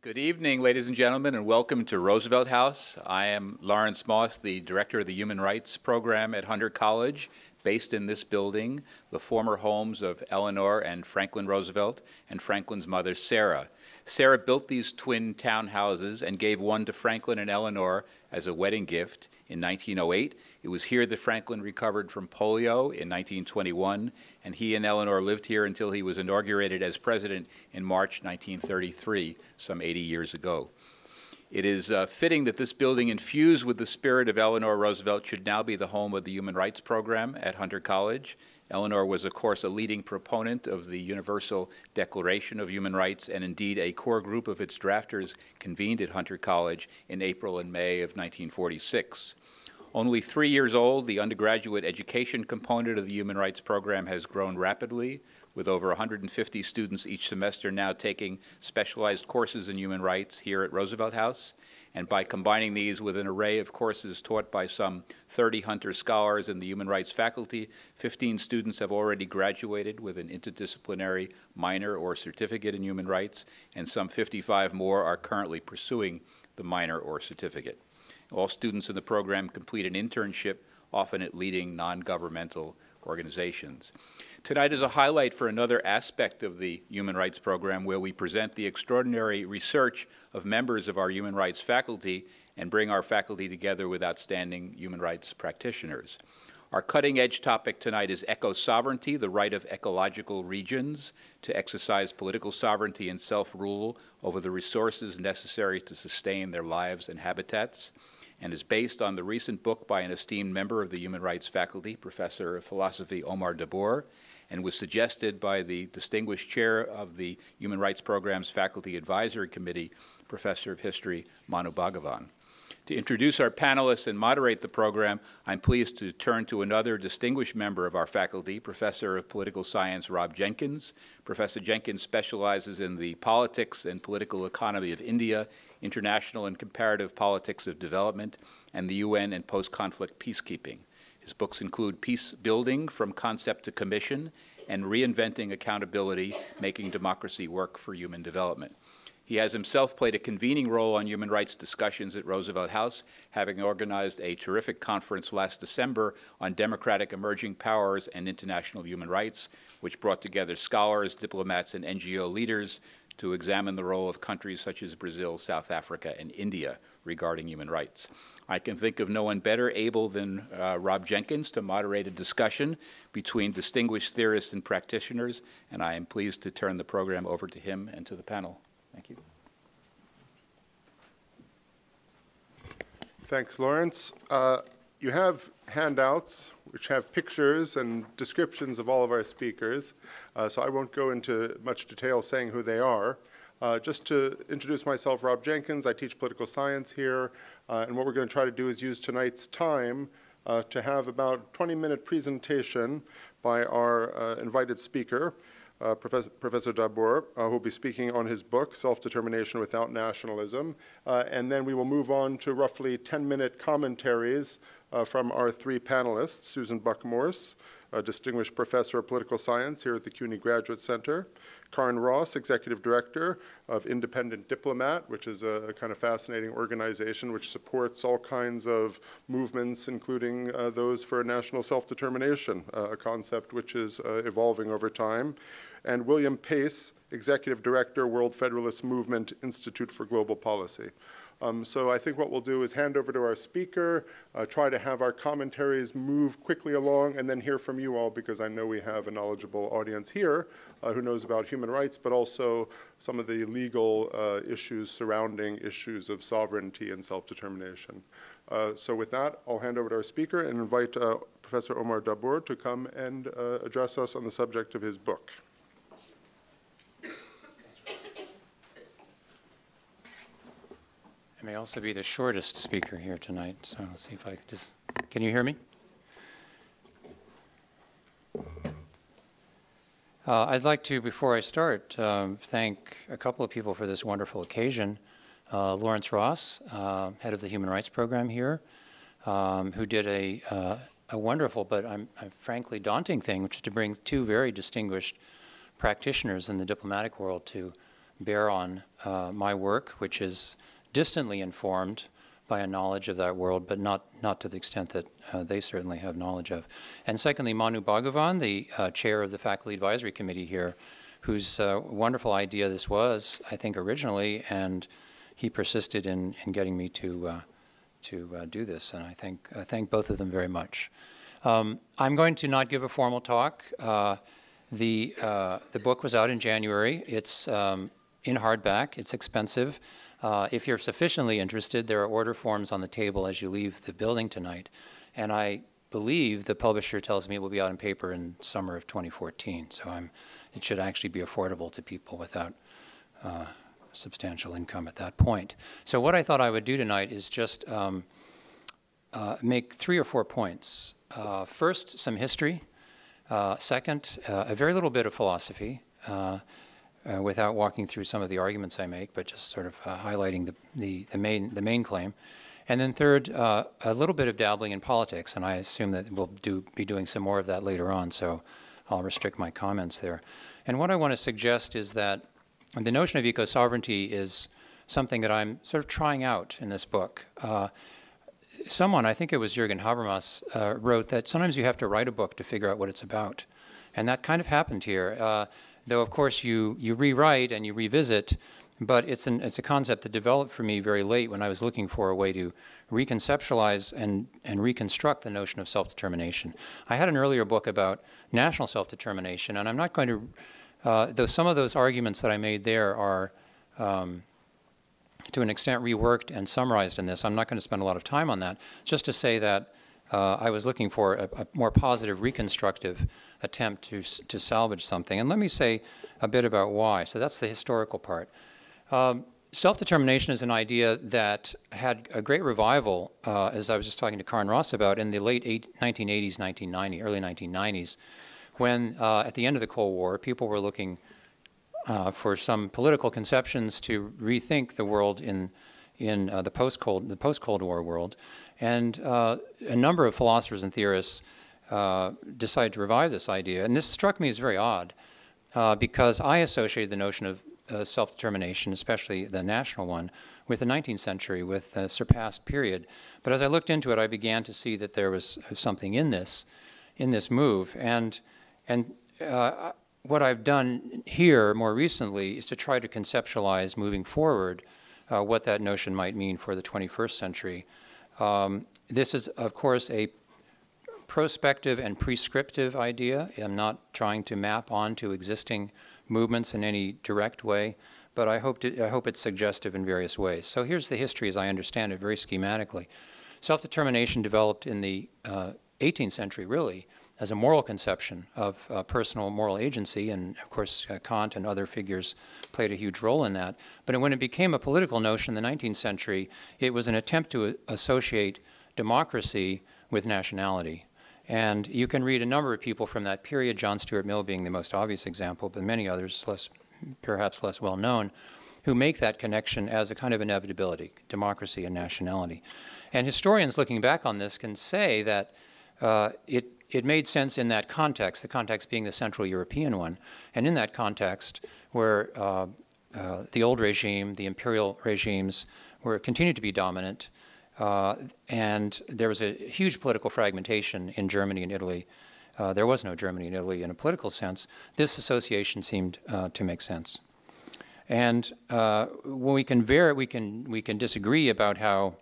Good evening, ladies and gentlemen, and welcome to Roosevelt House. I am Lawrence Moss, the director of the Human Rights Program at Hunter College, based in this building, the former homes of Eleanor and Franklin Roosevelt and Franklin's mother, Sarah. Sarah built these twin townhouses and gave one to Franklin and Eleanor as a wedding gift in 1908. It was here that Franklin recovered from polio in 1921, and he and Eleanor lived here until he was inaugurated as president in March 1933, some 80 years ago. It is fitting that this building, infused with the spirit of Eleanor Roosevelt, should now be the home of the Human Rights Program at Hunter College. Eleanor was, of course, a leading proponent of the Universal Declaration of Human Rights, and indeed a core group of its drafters convened at Hunter College in April and May of 1946. Only 3 years old, the undergraduate education component of the Human Rights Program has grown rapidly, with over 150 students each semester now taking specialized courses in human rights here at Roosevelt House. And by combining these with an array of courses taught by some 30 Hunter scholars in the human rights faculty, 15 students have already graduated with an interdisciplinary minor or certificate in human rights, and some 55 more are currently pursuing the minor or certificate. All students in the program complete an internship, often at leading non-governmental organizations. Tonight is a highlight for another aspect of the Human Rights Program, where we present the extraordinary research of members of our human rights faculty and bring our faculty together with outstanding human rights practitioners. Our cutting-edge topic tonight is eco-sovereignty, the right of ecological regions to exercise political sovereignty and self-rule over the resources necessary to sustain their lives and habitats, and is based on the recent book by an esteemed member of the human rights faculty, Professor of Philosophy Omar Dabur, and was suggested by the distinguished chair of the Human Rights Program's Faculty Advisory Committee, Professor of History Manu Bhagavan. To introduce our panelists and moderate the program, I'm pleased to turn to another distinguished member of our faculty, Professor of Political Science Rob Jenkins. Professor Jenkins specializes in the politics and political economy of India, international and comparative politics of development, and the UN and post-conflict peacekeeping. His books include Peace Building from Concept to Commission and Reinventing Accountability, Making Democracy Work for Human Development. He has himself played a convening role on human rights discussions at Roosevelt House, having organized a terrific conference last December on democratic emerging powers and international human rights, which brought together scholars, diplomats, and NGO leaders to examine the role of countries such as Brazil, South Africa, and India regarding human rights. I can think of no one better able than Rob Jenkins to moderate a discussion between distinguished theorists and practitioners, and I am pleased to turn the program over to him and to the panel. Thank you. Thanks, Lawrence. You have handouts which have pictures and descriptions of all of our speakers, so I won't go into much detail saying who they are. Just to introduce myself, Rob Jenkins. I teach political science here, and what we're going to try to do is use tonight's time to have about a 20-minute presentation by our invited speaker, Professor Dabur, who will be speaking on his book, Self-Determination Without Nationalism. And then we will move on to roughly 10-minute commentaries from our three panelists, Susan Buck-Morss, a distinguished professor of political science here at the CUNY Graduate Center, Karen Ross, Executive Director of Independent Diplomat, which is a kind of fascinating organization which supports all kinds of movements, including those for national self-determination, a concept which is evolving over time, and William Pace, Executive Director, World Federalist Movement Institute for Global Policy. So I think what we'll do is hand over to our speaker, try to have our commentaries move quickly along, and then hear from you all, because I know we have a knowledgeable audience here who knows about human rights, but also some of the legal issues surrounding issues of sovereignty and self-determination. So with that, I'll hand over to our speaker and invite Professor Omar Dabur to come and address us on the subject of his book. I may also be the shortest speaker here tonight, so I'll see if I can just, can you hear me? I'd like to, before I start, thank a couple of people for this wonderful occasion. Lawrence Ross, head of the Human Rights Program here, who did a wonderful but I'm frankly daunting thing, which is to bring two very distinguished practitioners in the diplomatic world to bear on my work, which is distantly informed by a knowledge of that world, but not to the extent that they certainly have knowledge of. And secondly, Manu Bhagavan, the chair of the Faculty Advisory Committee here, whose wonderful idea this was, I think, originally, and he persisted in getting me to do this, and I thank both of them very much. I'm going to not give a formal talk. The book was out in January. It's in hardback. It's expensive. If you're sufficiently interested, there are order forms on the table as you leave the building tonight. And I believe the publisher tells me it will be out in paper in summer of 2014. So it should actually be affordable to people without substantial income at that point. So what I thought I would do tonight is just make 3 or 4 points. First, some history. Second, a very little bit of philosophy. Without walking through some of the arguments I make, but just sort of highlighting the main claim. And then third, a little bit of dabbling in politics, and I assume that we'll be doing some more of that later on, so I'll restrict my comments there. And what I want to suggest is that the notion of eco-sovereignty is something that I'm sort of trying out in this book. Someone, I think it was Jürgen Habermas, wrote that sometimes you have to write a book to figure out what it's about. And that kind of happened here. Though, of course, you rewrite and you revisit, but it's a concept that developed for me very late when I was looking for a way to reconceptualize and reconstruct the notion of self-determination. I had an earlier book about national self-determination, and I'm not going to, though some of those arguments that I made there are, to an extent, reworked and summarized in this. I'm not going to spend a lot of time on that, just to say that I was looking for a more positive, reconstructive attempt to salvage something. And let me say a bit about why. So that's the historical part. Self-determination is an idea that had a great revival, as I was just talking to Karen Ross about, in the late 1980s, 1990s, early 1990s, when at the end of the Cold War, people were looking for some political conceptions to rethink the world in the post-Cold War world. And a number of philosophers and theorists decided to revive this idea. And this struck me as very odd because I associated the notion of self-determination, especially the national one, with the 19th century, with the surpassed period. But as I looked into it, I began to see that there was something in this move. And what I've done here more recently is to try to conceptualize moving forward what that notion might mean for the 21st century. This is, of course, a prospective and prescriptive idea. I'm not trying to map onto existing movements in any direct way, but I hope it's suggestive in various ways. So here's the history as I understand it very schematically. Self-determination developed in the 18th century, really, as a moral conception of personal moral agency, and of course Kant and other figures played a huge role in that. But when it became a political notion in the 19th century, it was an attempt to associate democracy with nationality. And you can read a number of people from that period, John Stuart Mill being the most obvious example, but many others perhaps less well known, who make that connection as a kind of inevitability, democracy and nationality. And historians looking back on this can say that it made sense in that context, the context being the Central European one. And in that context, where the old regime, the imperial regimes, continued to be dominant, and there was a huge political fragmentation in Germany and Italy. There was no Germany and Italy in a political sense. This association seemed to make sense. And when we can disagree about how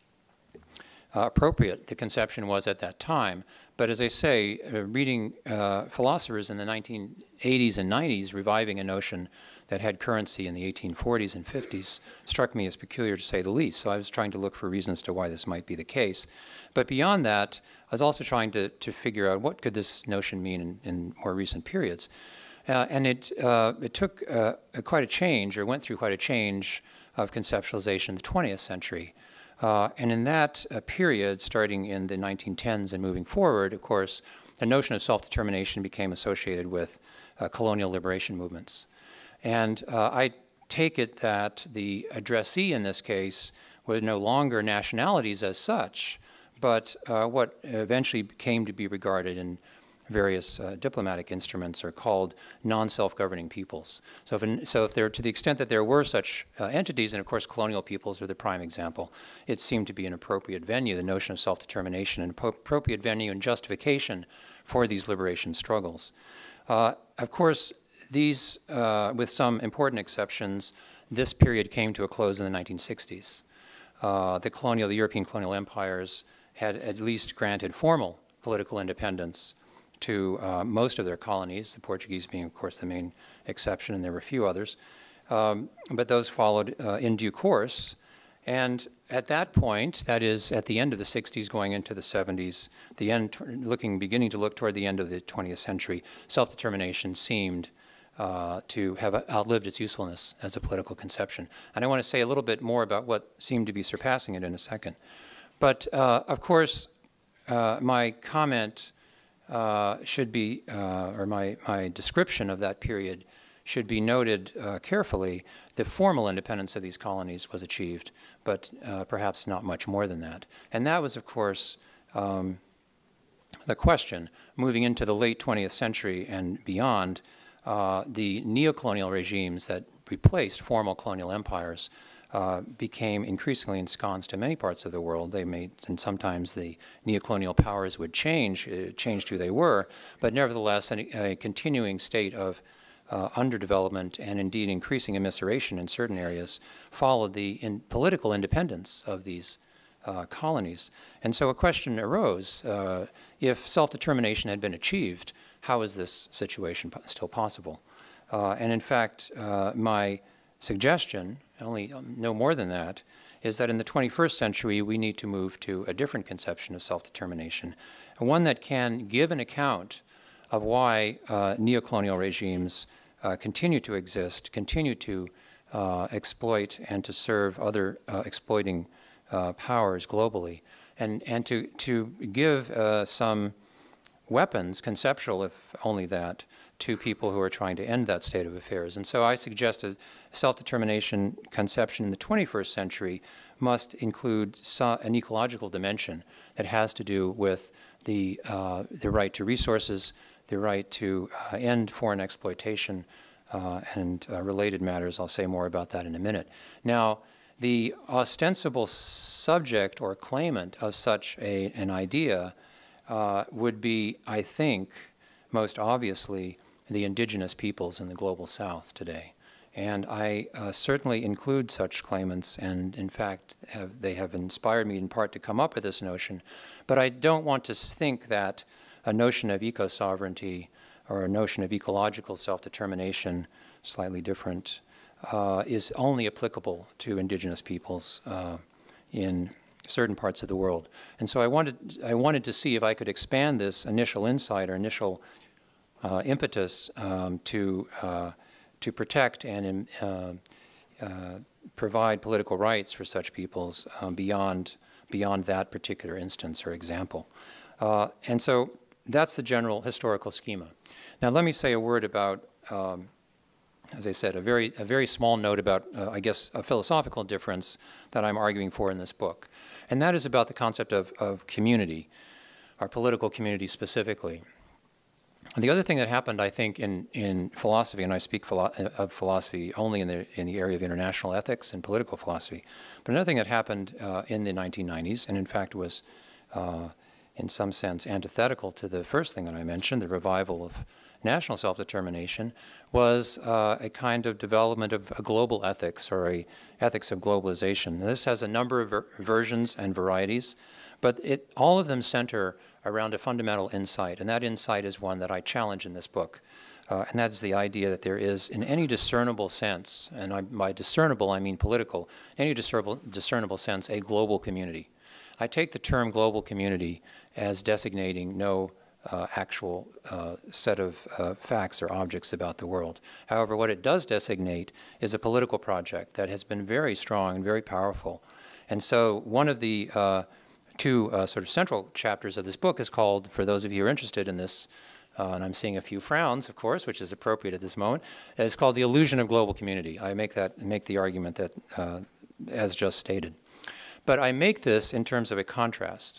appropriate the conception was at that time. But as I say, reading philosophers in the 1980s and 90s reviving a notion that had currency in the 1840s and 50s struck me as peculiar, to say the least. So I was trying to look for reasons to why this might be the case. But beyond that, I was also trying to figure out what could this notion mean in more recent periods. And it took quite a change, or went through quite a change of conceptualization in the 20th century. And in that period, starting in the 1910s and moving forward, of course, the notion of self-determination became associated with colonial liberation movements. And I take it that the addressee in this case were no longer nationalities as such, but what eventually came to be regarded in various diplomatic instruments are called non-self-governing peoples. So if there, to the extent that there were such entities, and of course colonial peoples are the prime example, it seemed to be an appropriate venue, the notion of self-determination, an appropriate venue and justification for these liberation struggles. Of course, these, with some important exceptions, this period came to a close in the 1960s. The European colonial empires had at least granted formal political independence to most of their colonies, the Portuguese being, of course, the main exception, and there were a few others. But those followed in due course. And at that point, that is at the end of the 60s going into the 70s, beginning to look toward the end of the 20th century, self-determination seemed to have outlived its usefulness as a political conception. And I want to say a little bit more about what seemed to be surpassing it in a second. But of course, my comment should be, or my description of that period should be noted carefully. The formal independence of these colonies was achieved, but perhaps not much more than that. And that was, of course, the question. Moving into the late 20th century and beyond, the neocolonial regimes that replaced formal colonial empires became increasingly ensconced in many parts of the world. And sometimes the neocolonial powers would change who they were, but nevertheless a continuing state of underdevelopment and indeed increasing immiseration in certain areas followed the political independence of these colonies. And so a question arose, if self-determination had been achieved, how is this situation still possible? And in fact, my suggestion, only no more than that, is that in the 21st century we need to move to a different conception of self-determination, one that can give an account of why neocolonial regimes continue to exist, continue to exploit and to serve other exploiting powers globally, and to give some weapons, conceptual if only that, to people who are trying to end that state of affairs. And so I suggest a self-determination conception in the 21st century must include an ecological dimension that has to do with the right to resources, the right to end foreign exploitation, and related matters. I'll say more about that in a minute. Now, the ostensible subject or claimant of such an idea would be, I think, most obviously, the indigenous peoples in the global south today. And I certainly include such claimants, and in fact, they have inspired me in part to come up with this notion. But I don't want to think that a notion of eco-sovereignty or a notion of ecological self-determination, slightly different, is only applicable to indigenous peoples in certain parts of the world. And so I wanted to see if I could expand this initial insight or initial impetus to protect and provide political rights for such peoples beyond that particular instance or example. And so that's the general historical schema. Now let me say a word about, as I said, a very small note about, I guess, a philosophical difference that I'm arguing for in this book. And that is about the concept of community, our political community specifically. The other thing that happened, I think, in philosophy, and I speak of philosophy only in the area of international ethics and political philosophy, but another thing that happened in the 1990s, and in fact was in some sense antithetical to the first thing that I mentioned, the revival of national self-determination, was a kind of development of a global ethics or a ethics of globalization. Now, this has a number of versions and varieties, but all of them center around a fundamental insight, and that insight is one that I challenge in this book. And that's the idea that there is, in any discernible sense, and by discernible I mean political, in any discernible sense, a global community. I take the term global community as designating no actual set of facts or objects about the world. However, what it does designate is a political project that has been very strong and very powerful. And so one of the two sort of central chapters of this book is called, for those of you who are interested in this, and I'm seeing a few frowns, of course, which is appropriate at this moment, it's called The Illusion of Global Community. I make the argument that, as just stated. But I make this in terms of a contrast.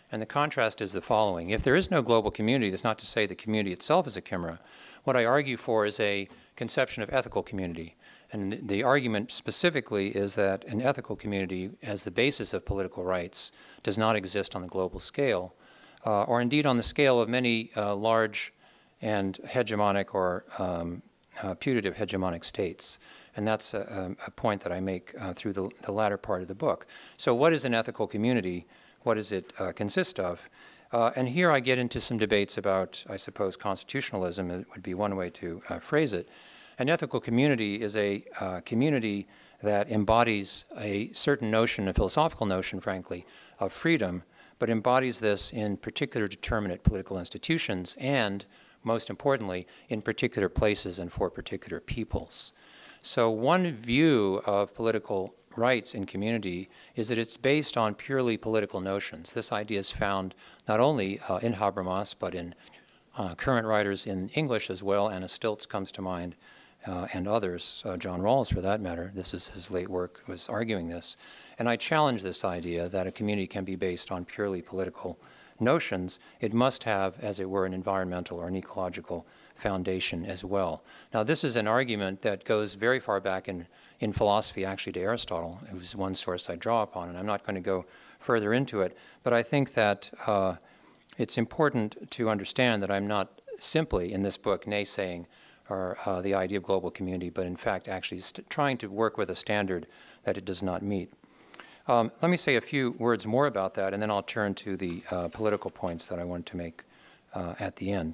And the contrast is the following. If there is no global community, that's not to say the community itself is a chimera. What I argue for is a conception of ethical community. And the argument specifically is that an ethical community as the basis of political rights does not exist on the global scale, or indeed on the scale of many large and hegemonic or putative hegemonic states. And that's a point that I make through the latter part of the book. So what is an ethical community? What does it consist of? And here I get into some debates about, I suppose, constitutionalism. It would be one way to phrase it. An ethical community is a community that embodies a certain notion, a philosophical notion, frankly, of freedom, but embodies this in particular determinate political institutions and, most importantly, in particular places and for particular peoples. So one view of political rights in community is that it's based on purely political notions. This idea is found not only in Habermas, but in current writers in English as well. Anna Stilts comes to mind, and others, John Rawls for that matter. This is his late work, was arguing this. And I challenge this idea that a community can be based on purely political notions. It must have, as it were, an environmental or an ecological foundation as well. Now, this is an argument that goes very far back in philosophy, actually, to Aristotle. It was one source I draw upon, and I'm not going to go further into it. But I think that it's important to understand that I'm not simply, in this book, naysaying or the idea of global community, but in fact actually trying to work with a standard that it does not meet. Let me say a few words more about that, and then I'll turn to the political points that I want to make at the end.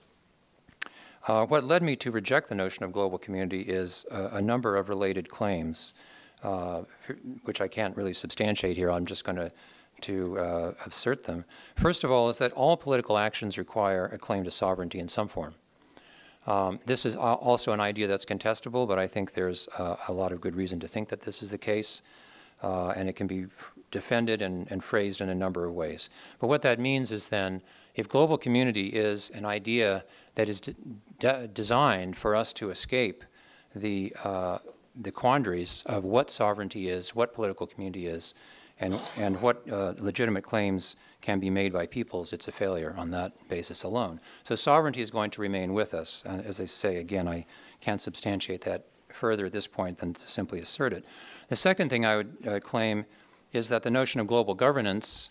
What led me to reject the notion of global community is a number of related claims, which I can't really substantiate here. I'm just going to assert them. First of all is that all political actions require a claim to sovereignty in some form. This is also an idea that's contestable, but I think there's a lot of good reason to think that this is the case, and it can be defended and phrased in a number of ways. But what that means is then, if global community is an idea that is designed for us to escape the quandaries of what sovereignty is, what political community is, and what legitimate claims can be made by peoples, it's a failure on that basis alone. So sovereignty is going to remain with us. And as I say, again, I can't substantiate that further at this point than to simply assert it. The second thing I would claim is that the notion of global governance,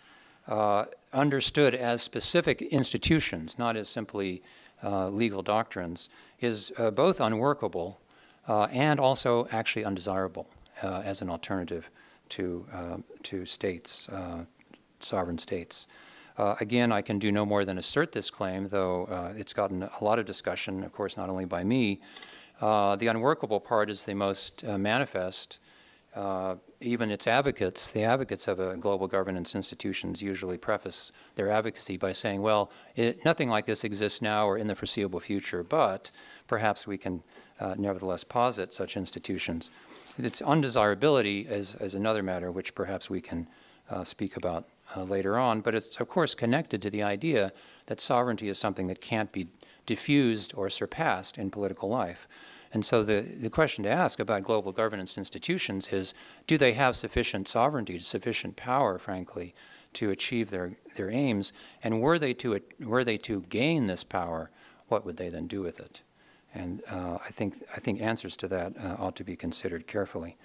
understood as specific institutions, not as simply legal doctrines, is both unworkable and also actually undesirable as an alternative to states, sovereign states. Again, I can do no more than assert this claim, though it's gotten a lot of discussion, of course, not only by me. The unworkable part is the most manifest. Even its advocates, the advocates of a global governance institutions usually preface their advocacy by saying, well, nothing like this exists now or in the foreseeable future, but perhaps we can nevertheless posit such institutions. Its undesirability is another matter which perhaps we can speak about later on, but it's of course connected to the idea that sovereignty is something that can't be diffused or surpassed in political life. And so the question to ask about global governance institutions is, do they have sufficient sovereignty, sufficient power, frankly, to achieve their aims? And were they to gain this power, what would they then do with it? And I think answers to that ought to be considered carefully.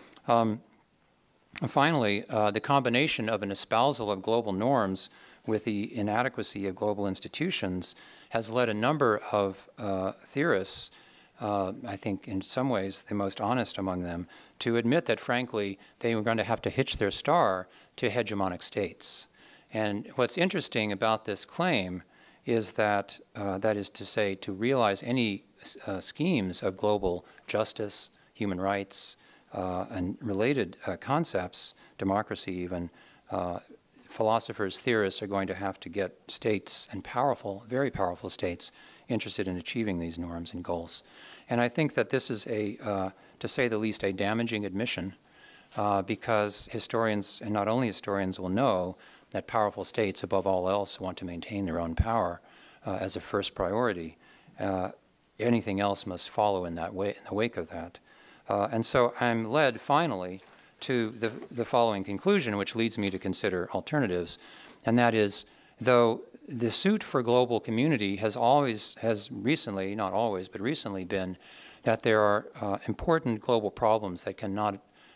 Finally, the combination of an espousal of global norms with the inadequacy of global institutions has led a number of theorists, I think in some ways the most honest among them, to admit that frankly they were going to have to hitch their star to hegemonic states. And what's interesting about this claim is that, that is to say, to realize any schemes of global justice, human rights, and related concepts, democracy even, philosophers, theorists are going to have to get states and powerful, very powerful states interested in achieving these norms and goals. And I think that this is to say the least, a damaging admission because historians, and not only historians, will know that powerful states, above all else, want to maintain their own power as a first priority. Anything else must follow in that way, in the wake of that. And so I'm led, finally, to the following conclusion, which leads me to consider alternatives, and that is, though the suit for global community has recently, not always, but recently been that there are important global problems that cannot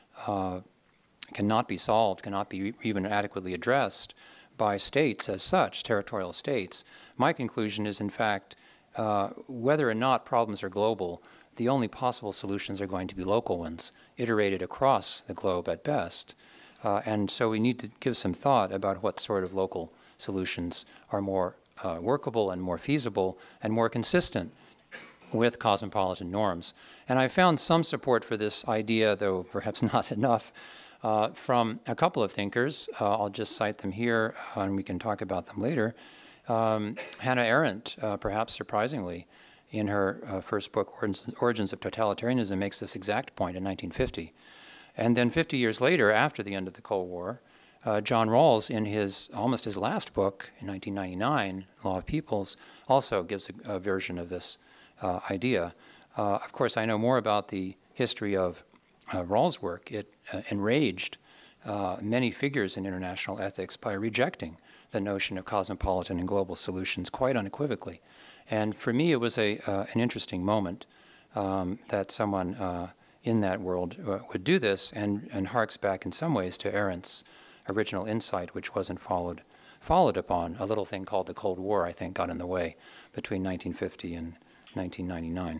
be solved, cannot be even adequately addressed by states as such, territorial states. My conclusion is, in fact, whether or not problems are global, the only possible solutions are going to be local ones, iterated across the globe at best. And so we need to give some thought about what sort of local solutions are more workable and more feasible and more consistent with cosmopolitan norms. And I found some support for this idea, though perhaps not enough, from a couple of thinkers. I'll just cite them here, and we can talk about them later. Hannah Arendt, perhaps surprisingly, in her first book, Origins of Totalitarianism, makes this exact point in 1950. And then 50 years later, after the end of the Cold War, John Rawls, in almost his last book, in 1999, Law of Peoples, also gives a version of this idea. Of course, I know more about the history of Rawls' work. It enraged many figures in international ethics by rejecting the notion of cosmopolitan and global solutions quite unequivocally. And for me, it was an interesting moment that someone in that world would do this, and harks back in some ways to Arendt's original insight, which wasn't followed upon. A little thing called the Cold War, I think, got in the way between 1950 and 1999.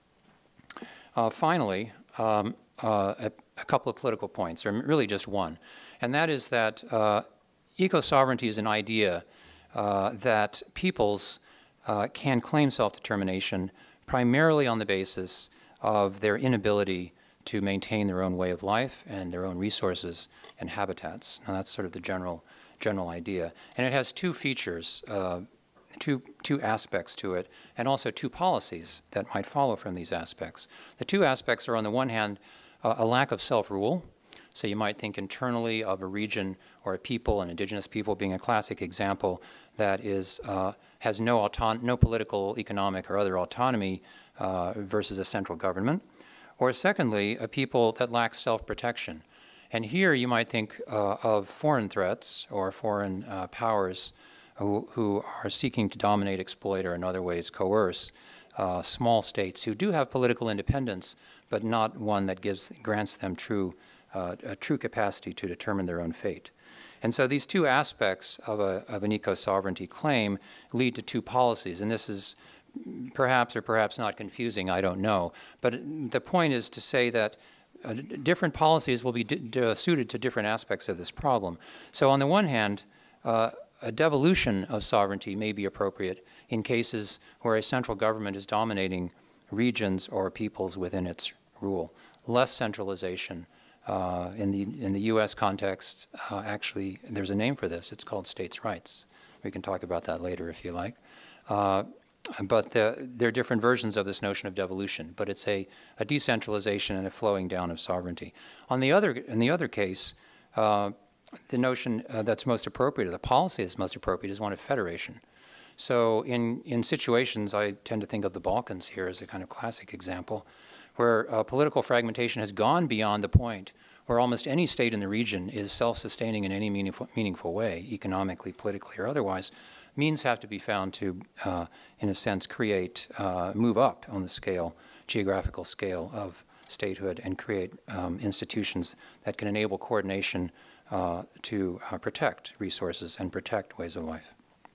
Finally, a couple of political points, or really just one, and that is that eco-sovereignty is an idea that peoples can claim self-determination primarily on the basis of their inability to maintain their own way of life and their own resources and habitats. Now that's sort of the general idea. And it has two features, two aspects to it, and also two policies that might follow from these aspects. The two aspects are, on the one hand, a lack of self-rule. So you might think internally of a region or a people, an indigenous people being a classic example that has no political, economic, or other autonomy versus a central government. Or secondly, a people that lacks self-protection. And here you might think of foreign threats or foreign powers who are seeking to dominate, exploit, or in other ways coerce small states who do have political independence, but not one that grants them a true capacity to determine their own fate. And so these two aspects of an eco-sovereignty claim lead to two policies, and this is perhaps or perhaps not confusing, I don't know. But the point is to say that different policies will be suited to different aspects of this problem. So on the one hand, a devolution of sovereignty may be appropriate in cases where a central government is dominating regions or peoples within its rule. Less centralization. In the U.S. context, actually, there's a name for this. It's called states' rights. We can talk about that later if you like. But there are different versions of this notion of devolution, but it's a decentralization and a flowing down of sovereignty. In the other case, the notion that's most appropriate, or the policy that's most appropriate, is one of federation. So in situations, I tend to think of the Balkans here as a kind of classic example, where political fragmentation has gone beyond the point where almost any state in the region is self-sustaining in any meaningful way, economically, politically, or otherwise. Means have to be found to, in a sense, move up on the geographical scale of statehood and create institutions that can enable coordination to protect resources and protect ways of life.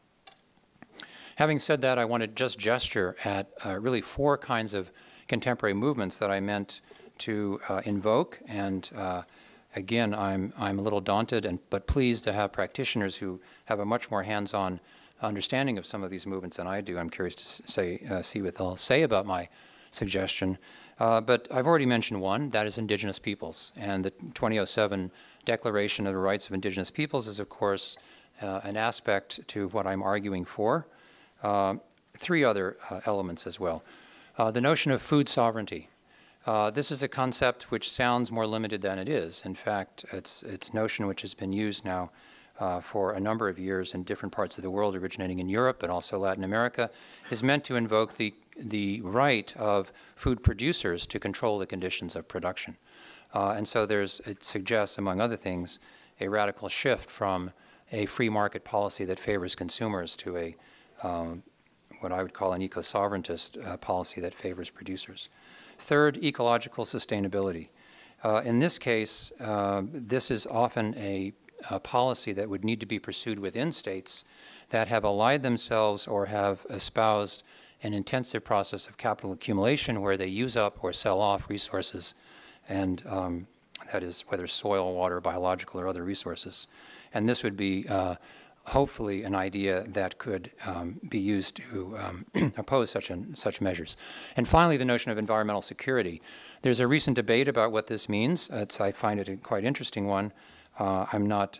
Having said that, I want to just gesture at really four kinds of contemporary movements that I meant to invoke, and again, I'm a little daunted, but pleased to have practitioners who have a much more hands-on understanding of some of these movements than I do. I'm curious to see what they'll say about my suggestion. But I've already mentioned one, that is indigenous peoples. And the 2007 Declaration of the Rights of Indigenous Peoples is, of course, an aspect to what I'm arguing for. Three other elements as well. The notion of food sovereignty. This is a concept which sounds more limited than it is. In fact, it's a notion which has been used now for a number of years in different parts of the world, originating in Europe, but also Latin America, is meant to invoke the right of food producers to control the conditions of production. And so it suggests, among other things, a radical shift from a free market policy that favors consumers to a what I would call an eco-sovereigntist policy that favors producers. Third, ecological sustainability. In this case, this is often a policy that would need to be pursued within states that have allied themselves or have espoused an intensive process of capital accumulation where they use up or sell off resources, and that is whether soil, water, biological, or other resources. And this would be hopefully an idea that could be used to oppose such measures. And finally, the notion of environmental security. There's a recent debate about what this means. I find it a quite interesting one. I'm not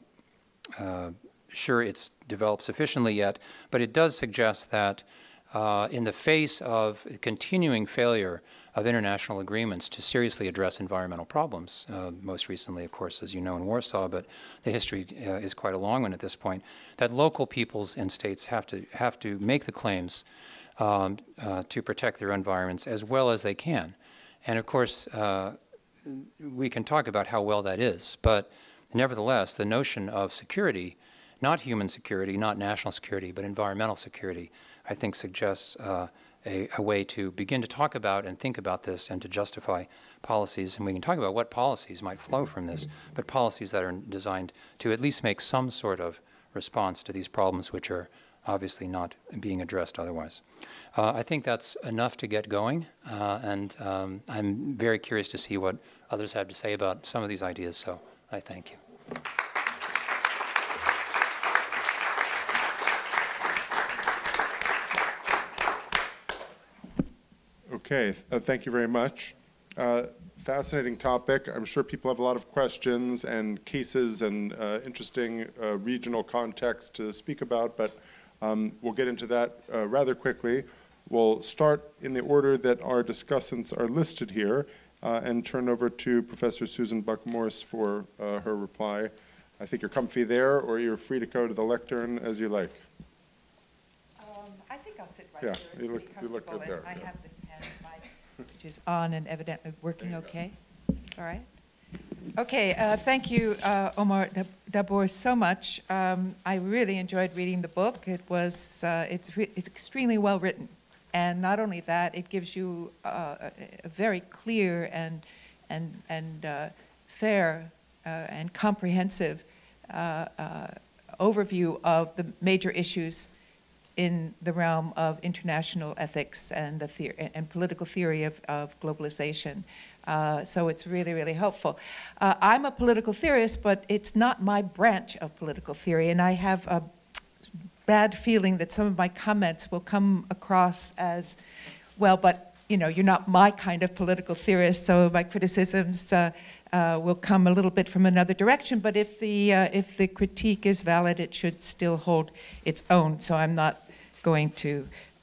sure it's developed sufficiently yet, but it does suggest that in the face of continuing failure of international agreements to seriously address environmental problems, most recently, of course, as you know, in Warsaw, but the history is quite a long one at this point, that local peoples and states have to make the claims to protect their environments as well as they can. And of course, we can talk about how well that is, but nevertheless, the notion of security, not human security, not national security, but environmental security, I think suggests a way to begin to talk about and think about this and to justify policies. And we can talk about what policies might flow from this, but policies that are designed to at least make some sort of response to these problems which are obviously not being addressed otherwise. I think that's enough to get going, and I'm very curious to see what others have to say about some of these ideas, so I thank you. Okay, thank you very much. Fascinating topic. I'm sure people have a lot of questions and cases and interesting regional context to speak about, but we'll get into that rather quickly. We'll start in the order that our discussants are listed here and turn over to Professor Susan Buck-Morss for her reply. I think you're comfy there, or you're free to go to the lectern as you like. I think I'll sit right Yeah, here. you look good there. I Yeah. have this hand mic, which is on and evidently working okay. It's all right. Okay, thank you, Omar Dabur, so much. I really enjoyed reading the book. It was, it's extremely well written. And not only that, it gives you a very clear and fair and comprehensive overview of the major issues in the realm of international ethics and and political theory of globalization. So it's really, really helpful. I'm a political theorist, but it's not my branch of political theory, and I have a bad feeling that some of my comments will come across as, well, but you know, you're not my kind of political theorist, so my criticisms will come a little bit from another direction, but if the critique is valid, it should still hold its own, so I'm not going to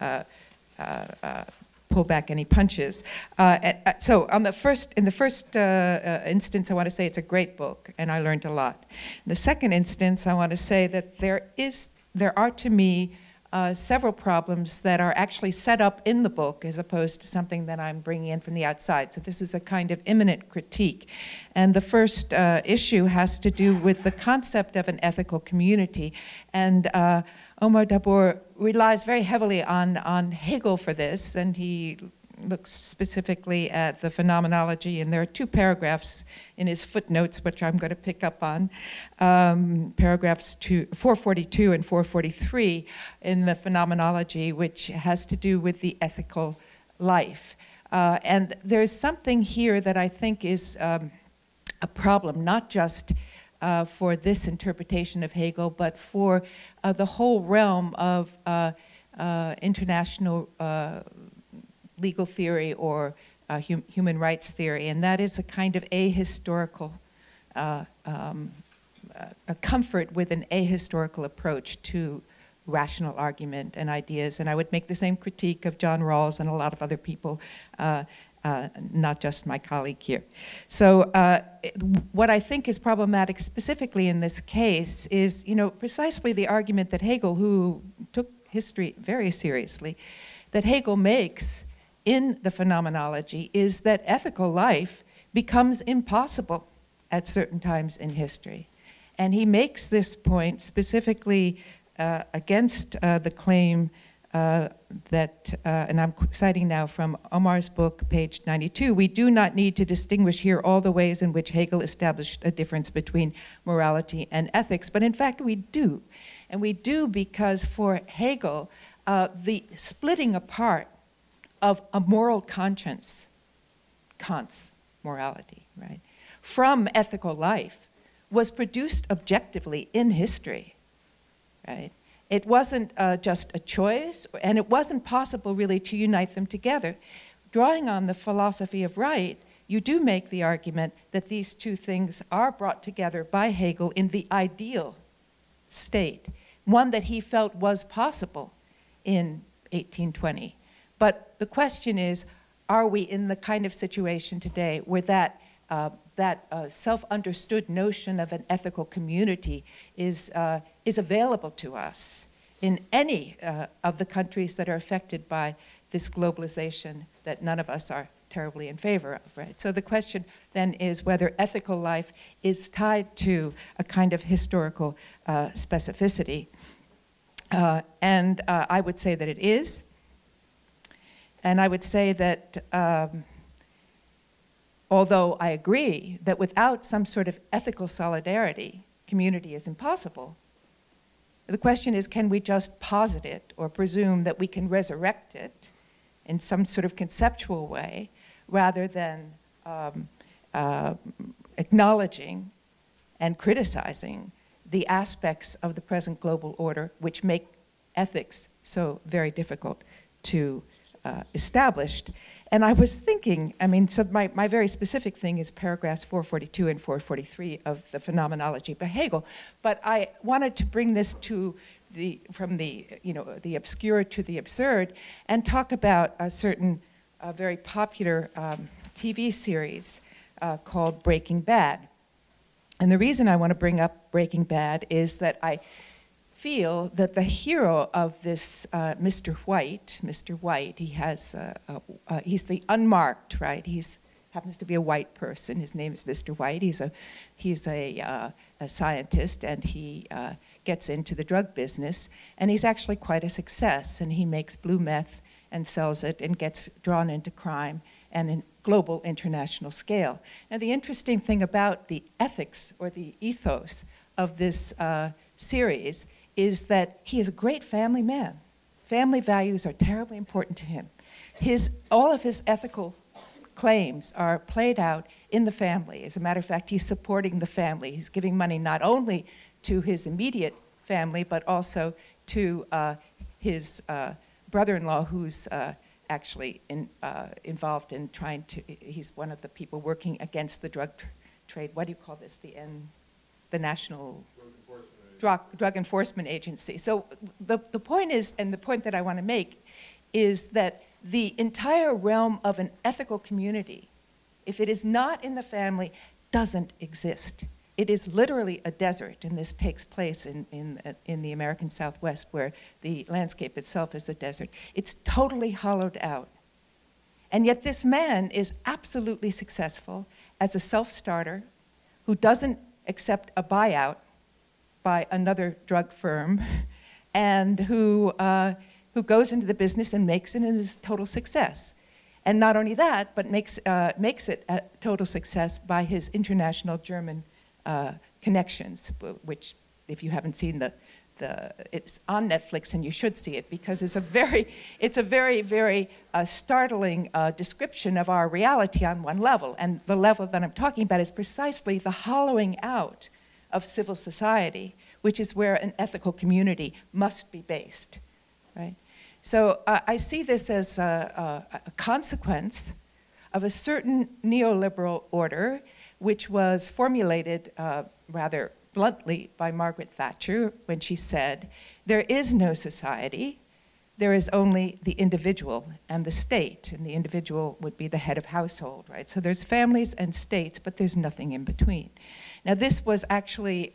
pull back any punches. So in the first instance, I want to say it's a great book, and I learned a lot. In the second instance, I want to say that there are to me several problems that are actually set up in the book as opposed to something that I'm bringing in from the outside. So this is a kind of imminent critique. And the first issue has to do with the concept of an ethical community. And Omar Dabur relies very heavily on Hegel for this, and he looks specifically at the phenomenology, and there are two paragraphs in his footnotes which I'm going to pick up on, paragraphs 442 and 443 in the phenomenology, which has to do with the ethical life. And there's something here that I think is a problem, not just for this interpretation of Hegel, but for the whole realm of international legal theory or human rights theory, and that is a kind of ahistorical, a comfort with an ahistorical approach to rational argument and ideas. And I would make the same critique of John Rawls and a lot of other people, not just my colleague here. So what I think is problematic specifically in this case is, you know, precisely the argument that Hegel, who took history very seriously, that Hegel makes in the phenomenology is that ethical life becomes impossible at certain times in history. And he makes this point specifically against the claim that, and I'm citing now from Omar's book, page 92, we do not need to distinguish here all the ways in which Hegel established a difference between morality and ethics, but in fact we do. And we do because for Hegel, the splitting apart of a moral conscience, Kant's morality, right, from ethical life was produced objectively in history, right? It wasn't just a choice, and it wasn't possible really to unite them together. Drawing on the philosophy of right, you do make the argument that these two things are brought together by Hegel in the ideal state, one that he felt was possible in 1820. But the question is, are we in the kind of situation today where that self-understood notion of an ethical community is available to us in any of the countries that are affected by this globalization that none of us are terribly in favor of, right? So the question then is whether ethical life is tied to a kind of historical specificity. And I would say that it is. And I would say that although I agree that without some sort of ethical solidarity, community is impossible, the question is, can we just posit it or presume that we can resurrect it in some sort of conceptual way rather than acknowledging and criticizing the aspects of the present global order which make ethics so very difficult to establish. And I was thinking, I mean, so my very specific thing is paragraphs 442 and 443 of the Phenomenology by Hegel, but I wanted to bring this to from the obscure to the absurd and talk about a certain very popular TV series called Breaking Bad. And the reason I want to bring up Breaking Bad is that I feel that the hero of this Mr. White, he has, he's the unmarked, right? He's happens to be a white person. His name is Mr. White. He's a scientist, and he gets into the drug business, and he's actually quite a success. And he makes blue meth and sells it, and gets drawn into crime and in global international scale. And the interesting thing about the ethics or the ethos of this series is that he is a great family man. Family values are terribly important to him. All of his ethical claims are played out in the family. As a matter of fact, he's supporting the family. He's giving money not only to his immediate family, but also to his brother-in-law, who's actually involved in trying to, he's one of the people working against the drug trade. What do you call this? The National Drug Enforcement Agency. So the point is, and the point that I want to make, is that the entire realm of an ethical community, if it is not in the family, doesn't exist. It is literally a desert, and this takes place in the American Southwest, where the landscape itself is a desert. It's totally hollowed out. And yet this man is absolutely successful as a self-starter who doesn't accept a buyout by another drug firm, and who goes into the business and makes it and is a total success. And not only that, but makes it a total success by his international German connections, which, if you haven't seen it's on Netflix, and you should see it, because it's a very startling description of our reality on one level. And the level that I'm talking about is precisely the hollowing out of civil society, which is where an ethical community must be based, right? So I see this as a consequence of a certain neoliberal order, which was formulated rather bluntly by Margaret Thatcher when she said, there is no society, there is only the individual and the state, and the individual would be the head of household, right? So there's families and states, but there's nothing in between. Now, this was actually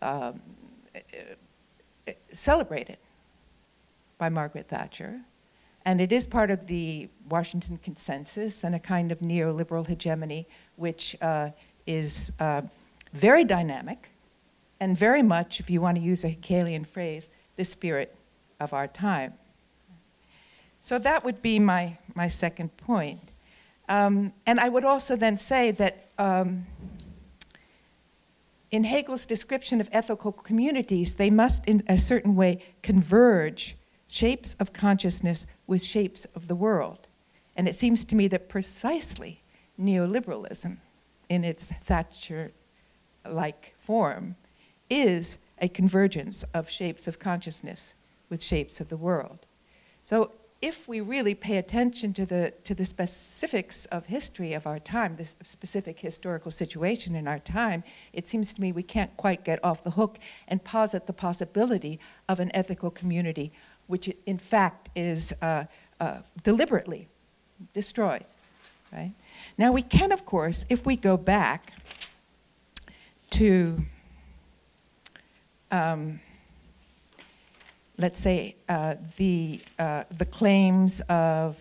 celebrated by Margaret Thatcher, And it is part of the Washington Consensus and a kind of neoliberal hegemony, which is very dynamic and very much, if you want to use a Hegelian phrase, the spirit of our time. So that would be my second point. And I would also then say that in Hegel's description of ethical communities, they must in a certain way converge shapes of consciousness with shapes of the world. And it seems to me that precisely neoliberalism, in its Thatcher-like form, is a convergence of shapes of consciousness with shapes of the world. So if we really pay attention to the specifics of history of our time, this specific historical situation in our time, it seems to me we can't quite get off the hook and posit the possibility of an ethical community which in fact is deliberately destroyed, right? Now we can, of course, if we go back to, let's say, the claims of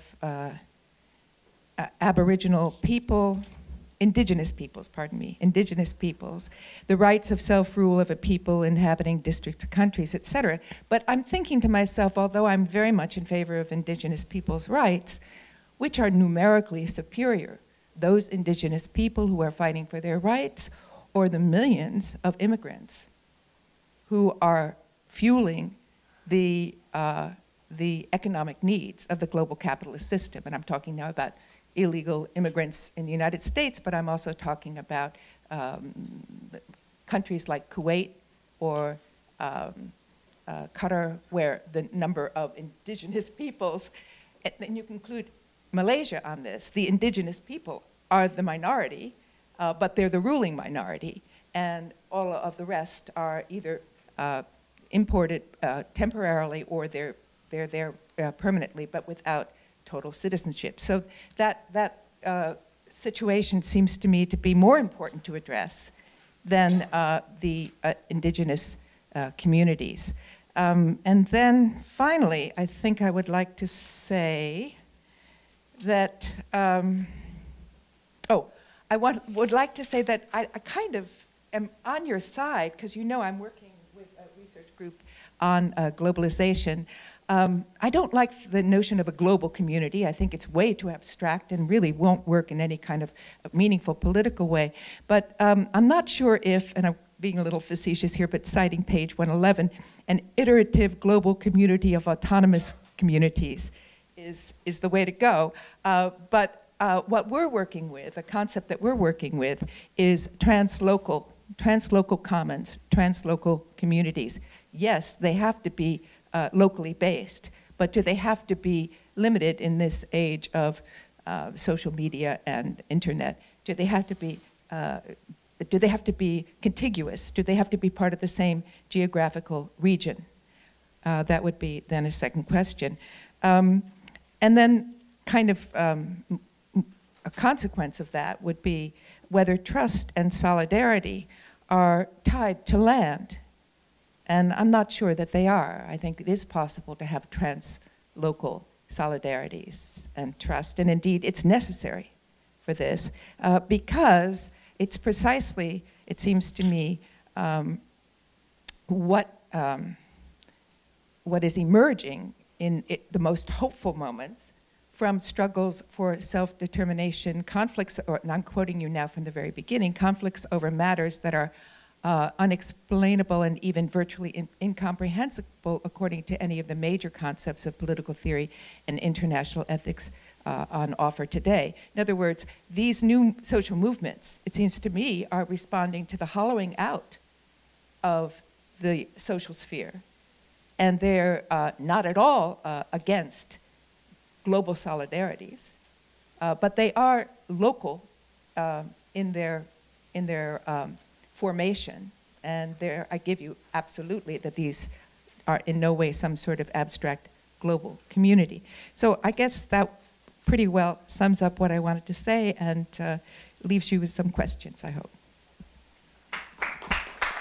Aboriginal people, indigenous peoples, the rights of self-rule of a people inhabiting district countries, etc. But I'm thinking to myself, although I'm very much in favor of indigenous peoples' rights, which are numerically superior, those indigenous people who are fighting for their rights, or the millions of immigrants who are fueling the economic needs of the global capitalist system. And I'm talking now about illegal immigrants in the United States, but I'm also talking about countries like Kuwait or Qatar, where the number of indigenous peoples, and then you can include Malaysia on this, the indigenous people are the minority, but they're the ruling minority, and all of the rest are either imported temporarily or they're there permanently, but without total citizenship. So that situation seems to me to be more important to address than the indigenous communities. And then finally, I think I would like to say that, would like to say that I kind of am on your side, because you know I'm working with a research group on globalization. I don't like the notion of a global community. I think it's way too abstract and really won't work in any kind of meaningful political way. But I'm not sure if, and I'm being a little facetious here, but citing page 111, an iterative global community of autonomous communities is the way to go. But what we're working with, a concept that we're working with, is translocal commons, translocal communities. Yes, they have to be locally based, but do they have to be limited in this age of social media and internet? Do they have to be contiguous? Do they have to be part of the same geographical region? That would be then a second question. And then kind of a consequence of that would be whether trust and solidarity are tied to land. And I'm not sure that they are. I think it is possible to have trans-local solidarities and trust, and indeed it's necessary for this, because it's precisely, it seems to me, what is emerging in the most hopeful moments from struggles for self-determination, conflicts, and I'm quoting you now from the very beginning, conflicts over matters that are unexplainable and even virtually incomprehensible according to any of the major concepts of political theory and international ethics on offer today. In other words, these new social movements, it seems to me, are responding to the hollowing out of the social sphere. And they're not at all against global solidarities, but they are local in their formation, and there I give you absolutely that these are in no way some sort of abstract global community. So I guess that pretty well sums up what I wanted to say and leaves you with some questions, I hope.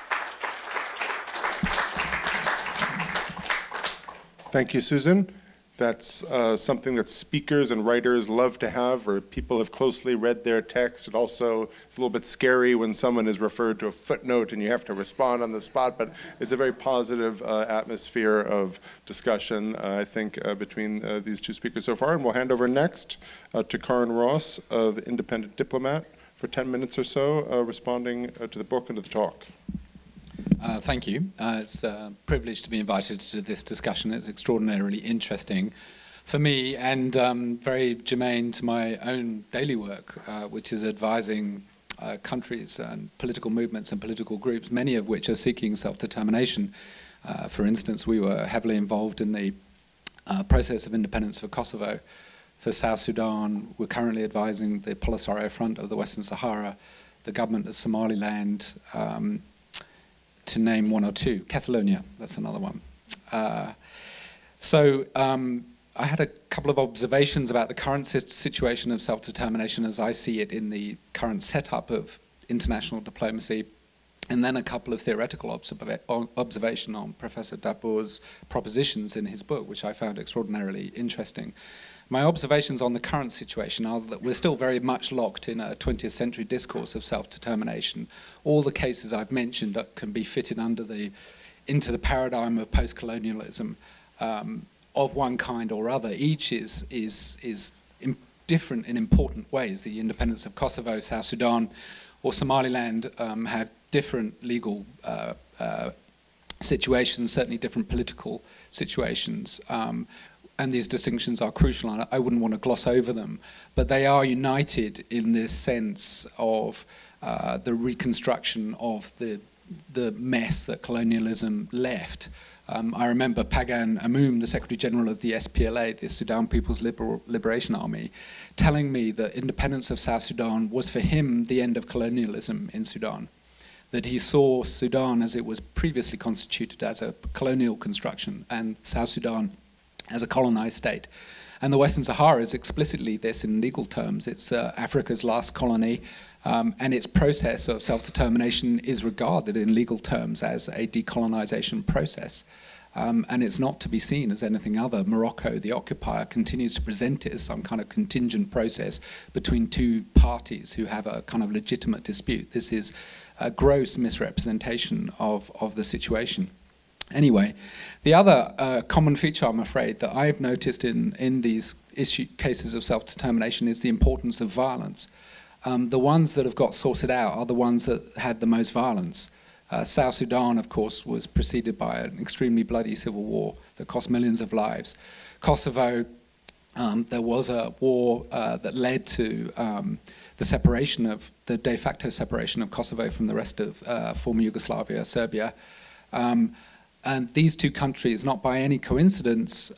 Thank you, Susan. That's something that speakers and writers love to have, or people have closely read their text. It also is a little bit scary when someone is referred to a footnote and you have to respond on the spot, but it's a very positive atmosphere of discussion, I think, between these two speakers so far. And we'll hand over next to Karen Ross of Independent Diplomat for 10 minutes or so, responding to the book and to the talk. Thank you. It's a privilege to be invited to this discussion. It's extraordinarily interesting for me and very germane to my own daily work, which is advising countries and political movements and political groups, many of which are seeking self-determination. For instance, we were heavily involved in the process of independence for Kosovo. For South Sudan, we're currently advising the Polisario Front of the Western Sahara, the government of Somaliland, to name one or two. Catalonia, that's another one. So I had a couple of observations about the current situation of self-determination as I see it in the current setup of international diplomacy, and then a couple of theoretical observations on Professor Dabour's propositions in his book, which I found extraordinarily interesting. My observations on the current situation are that we're still very much locked in a 20th century discourse of self-determination. All the cases I've mentioned can be fitted into the paradigm of post-colonialism of one kind or other. Each is different in important ways. The independence of Kosovo, South Sudan, or Somaliland have different legal situations, certainly different political situations. And these distinctions are crucial, and I wouldn't want to gloss over them, but they are united in this sense of the reconstruction of the mess that colonialism left. I remember Pagan Amoum, the Secretary General of the SPLA, the Sudan People's Liberation Army, telling me that independence of South Sudan was for him the end of colonialism in Sudan, that he saw Sudan as it was previously constituted as a colonial construction, and South Sudan as a colonized state. And the Western Sahara is explicitly this in legal terms. It's Africa's last colony, and its process of self-determination is regarded in legal terms as a decolonization process. And it's not to be seen as anything other. Morocco, the occupier, continues to present it as some kind of contingent process between two parties who have a kind of legitimate dispute. This is a gross misrepresentation of the situation. Anyway, the other common feature, I'm afraid, that I've noticed in these cases of self-determination is the importance of violence. The ones that have got sorted out are the ones that had the most violence. South Sudan, of course, was preceded by an extremely bloody civil war that cost millions of lives. Kosovo, there was a war that led to the separation of, the de facto separation of Kosovo from the rest of former Yugoslavia, Serbia. And these two countries, not by any coincidence,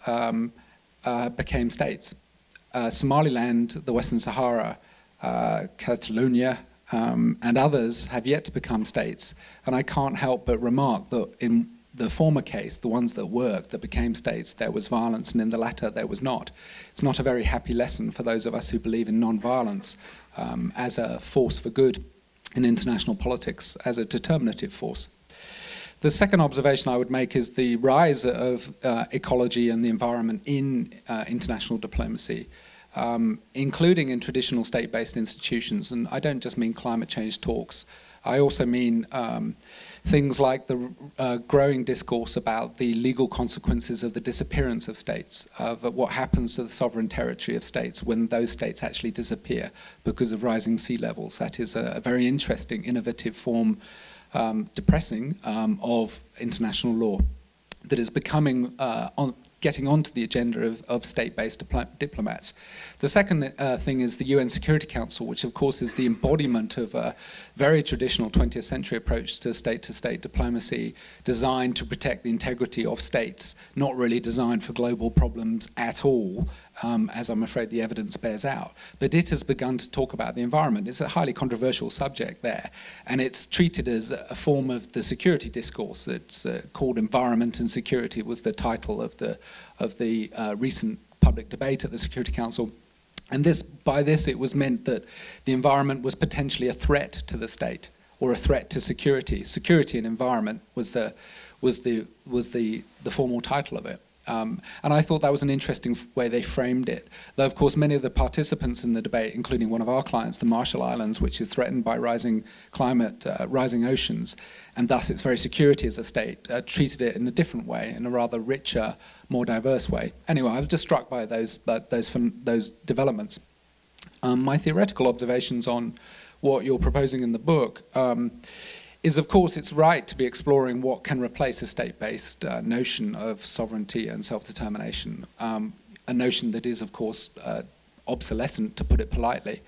became states. Somaliland, the Western Sahara, Catalonia, and others have yet to become states. And I can't help but remark that in the former case, the ones that worked, that became states, there was violence, and in the latter, there was not. It's not a very happy lesson for those of us who believe in non-violence as a force for good in international politics, as a determinative force. The second observation I would make is the rise of ecology and the environment in international diplomacy, including in traditional state-based institutions. And I don't just mean climate change talks. I also mean things like the growing discourse about the legal consequences of the disappearance of states, of what happens to the sovereign territory of states when those states actually disappear because of rising sea levels. That is a very interesting, innovative form, depressing, of international law that is becoming getting onto the agenda of state-based diplomats. The second thing is the UN Security Council, which of course is the embodiment of a very traditional 20th century approach to state diplomacy, designed to protect the integrity of states, not really designed for global problems at all, as I'm afraid the evidence bears out. But it has begun to talk about the environment. It's a highly controversial subject there, and it's treated as a form of the security discourse. It's called Environment and Security, was the title of the recent public debate at the Security Council. And by this it was meant that the environment was potentially a threat to the state, or a threat to security. Security and environment was the formal title of it. And I thought that was an interesting way they framed it. Though, of course, many of the participants in the debate, including one of our clients, the Marshall Islands, which is threatened by rising climate, rising oceans, and thus its very security as a state, treated it in a different way, in a rather richer, more diverse way. Anyway, I was just struck by those developments. My theoretical observations on what you're proposing in the book is, of course, it's right to be exploring what can replace a state-based notion of sovereignty and self-determination, a notion that is, of course, obsolescent, to put it politely.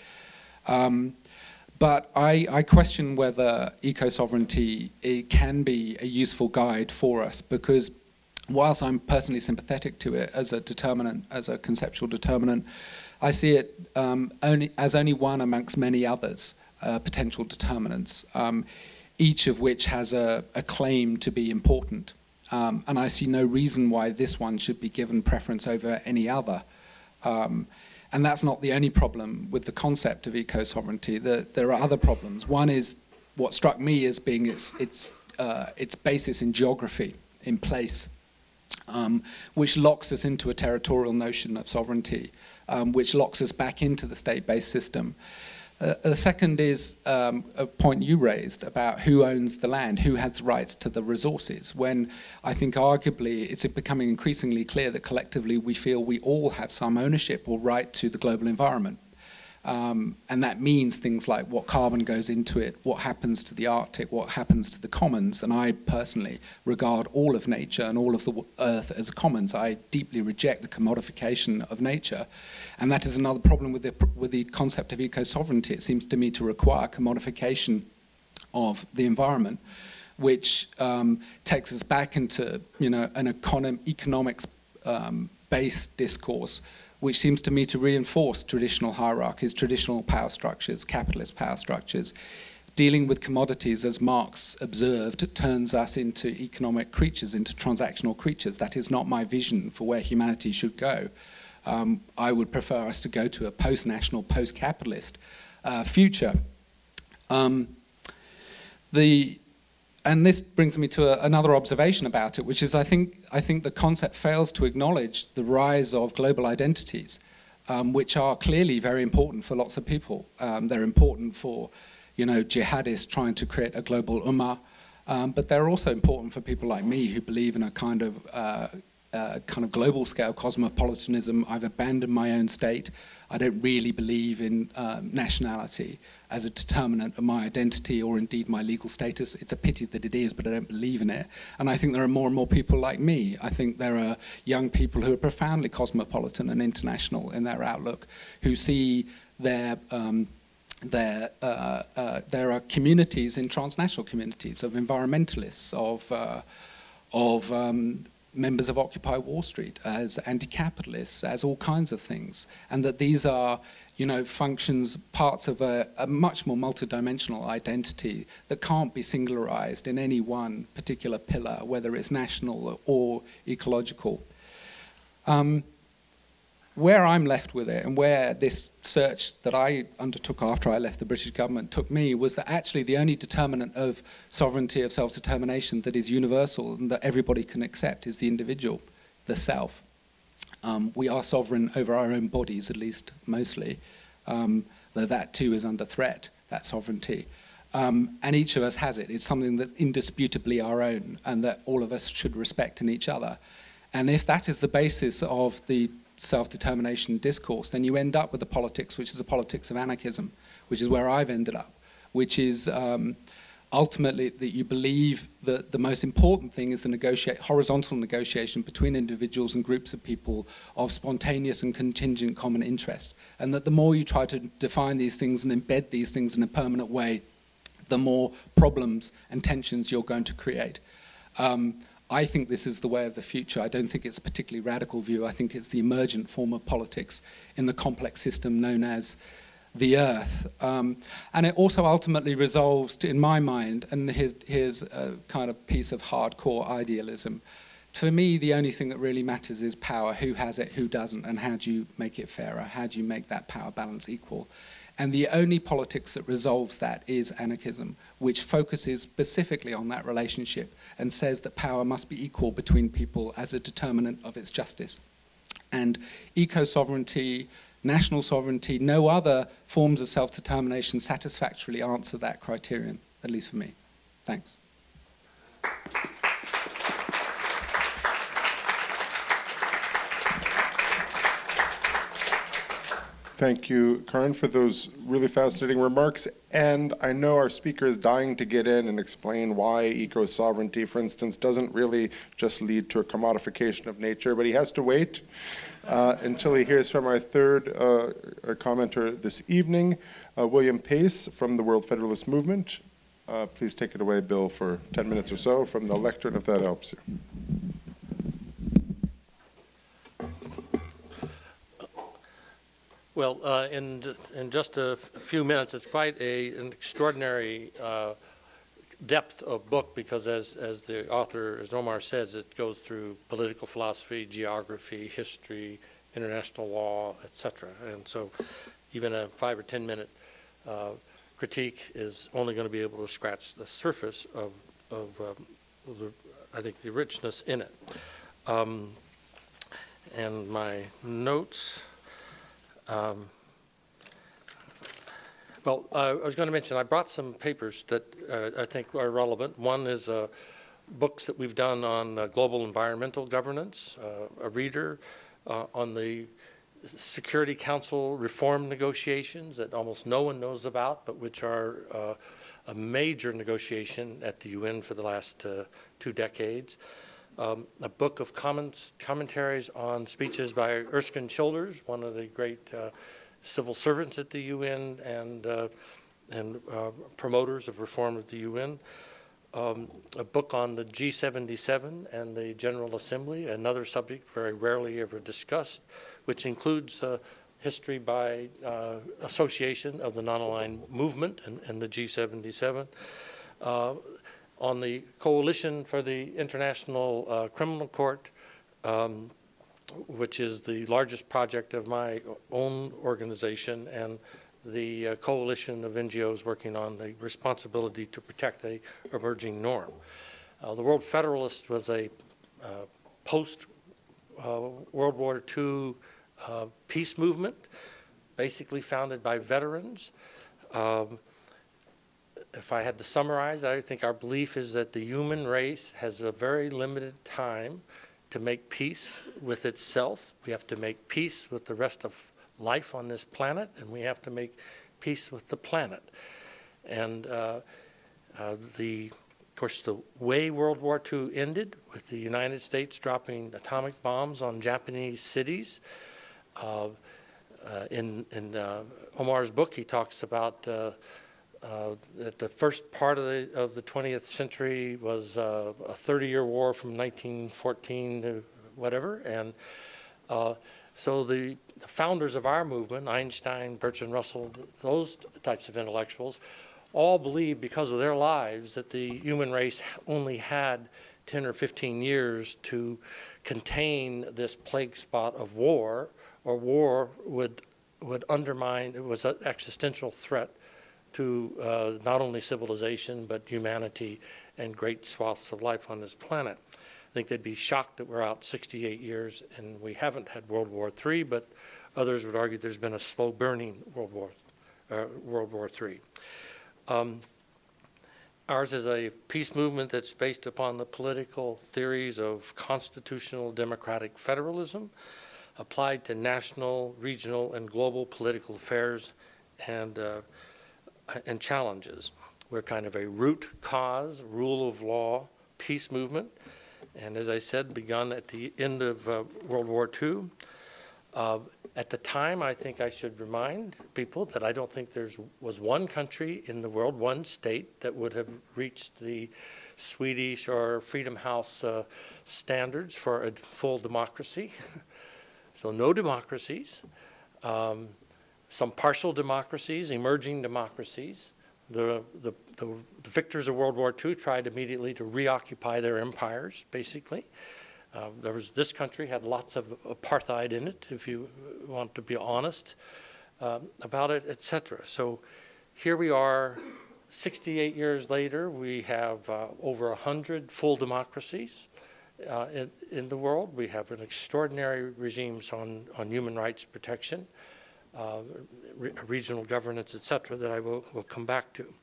But I question whether eco-sovereignty can be a useful guide for us, because whilst I'm personally sympathetic to it as a determinant, as a conceptual determinant, I see it as only one amongst many others, potential determinants, each of which has a claim to be important. And I see no reason why this one should be given preference over any other. And that's not the only problem with the concept of eco-sovereignty. There are other problems. One is what struck me as being its basis in geography, in place, which locks us into a territorial notion of sovereignty, which locks us back into the state-based system. The second is a point you raised about who owns the land, who has rights to the resources, when I think arguably it's becoming increasingly clear that collectively we feel we all have some ownership or right to the global environment. And that means things like what carbon goes into it, what happens to the Arctic, what happens to the commons. And I personally regard all of nature and all of the earth as commons. I deeply reject the commodification of nature. And that is another problem with the concept of eco-sovereignty. It seems to me to require commodification of the environment, which takes us back into an economics-based discourse, which seems to me to reinforce traditional hierarchies, traditional power structures, capitalist power structures. Dealing with commodities, as Marx observed, turns us into economic creatures, into transactional creatures. That is not my vision for where humanity should go. I would prefer us to go to a post-national, post-capitalist future. And this brings me to another observation about it, which is I think the concept fails to acknowledge the rise of global identities, which are clearly very important for lots of people. They're important for, jihadists trying to create a global ummah, but they're also important for people like me who believe in a kind of global scale cosmopolitanism. I've abandoned my own state. I don't really believe in nationality as a determinant of my identity or indeed my legal status. It's a pity that it is, but I don't believe in it. And I think there are more and more people like me. I think there are young people who are profoundly cosmopolitan and international in their outlook, who see there are communities in transnational communities of environmentalists, of members of Occupy Wall Street, as anti-capitalists, as all kinds of things, and that these are, functions, parts of a much more multidimensional identity that can't be singularized in any one particular pillar, whether it's national or ecological. Where I'm left with it, and where this search that I undertook after I left the British government took me, was that actually the only determinant of sovereignty, of self-determination that is universal and that everybody can accept is the individual, the self. We are sovereign over our own bodies, at least mostly, though that too is under threat, that sovereignty. And each of us has it. It's something that's indisputably our own and that all of us should respect in each other. And if that is the basis of the self-determination discourse, then you end up with a politics which is a politics of anarchism, which is where I've ended up, which is ultimately that you believe that the most important thing is the horizontal negotiation between individuals and groups of people of spontaneous and contingent common interest, and that the more you try to define these things and embed these things in a permanent way, the more problems and tensions you're going to create. I think this is the way of the future. I don't think it's a particularly radical view. I think it's the emergent form of politics in the complex system known as the Earth. And it also ultimately resolves, in my mind, and here's a kind of piece of hardcore idealism. For me, the only thing that really matters is power. Who has it, who doesn't, and how do you make it fairer? How do you make that power balance equal? And the only politics that resolves that is anarchism, which focuses specifically on that relationship and says that power must be equal between people as a determinant of its justice. And eco-sovereignty, national sovereignty, no other forms of self-determination satisfactorily answer that criterion, at least for me. Thanks. Thank you, Karin, for those really fascinating remarks. And I know our speaker is dying to get in and explain why eco-sovereignty, for instance, doesn't really just lead to a commodification of nature, but he has to wait until he hears from our third commenter this evening, William Pace from the World Federalist Movement. Please take it away, Bill, for 10 minutes or so from the lectern, if that helps you. Well, in just a few minutes, it's quite an extraordinary depth of book because, as the author, as Omar says, it goes through political philosophy, geography, history, international law, etc. And so, even a 5 or 10 minute critique is only going to be able to scratch the surface of I think, the richness in it. And my notes. Well, I was going to mention I brought some papers that I think are relevant. One is books that we've done on global environmental governance, a reader on the Security Council reform negotiations that almost no one knows about, but which are a major negotiation at the UN for the last 2 decades. A book of commentaries on speeches by Erskine Childers, one of the great civil servants at the UN and promoters of reform at the UN. A book on the G77 and the General Assembly, another subject very rarely ever discussed, which includes history by association of the non-aligned movement and the G77. On the Coalition for the International Criminal Court, which is the largest project of my own organization, and the coalition of NGOs working on the responsibility to protect an emerging norm. The World Federalist was a post-World War II peace movement, basically founded by veterans. If I had to summarize, I think our belief is that the human race has a very limited time to make peace with itself. We have to make peace with the rest of life on this planet, and we have to make peace with the planet. And of course, the way World War II ended, with the United States dropping atomic bombs on Japanese cities. In Omar's book, he talks about that the first part of the 20th century was a 30-year war from 1914 to whatever. And so the founders of our movement, Einstein, Bertrand Russell, those types of intellectuals, all believed because of their lives that the human race only had 10 or 15 years to contain this plague spot of war, or war would undermine, it was an existential threat to not only civilization, but humanity and great swaths of life on this planet. I think they'd be shocked that we're out 68 years and we haven't had World War III, but others would argue there's been a slow burning World War III. Ours is a peace movement that's based upon the political theories of constitutional democratic federalism applied to national, regional, and global political affairs and challenges. We're kind of a root cause, rule of law, peace movement, and as I said, begun at the end of World War II. At the time, I think I should remind people that I don't think there was one country in the world, one state, that would have reached the Swedish or Freedom House standards for a full democracy. So no democracies. Some partial democracies, emerging democracies. The victors of World War II tried immediately to reoccupy their empires, basically. This country had lots of apartheid in it, if you want to be honest. about it, etc. So here we are, 68 years later, we have over 100 full democracies in the world. We have an extraordinary regimes on human rights protection, regional governance, etc., that I will come back to.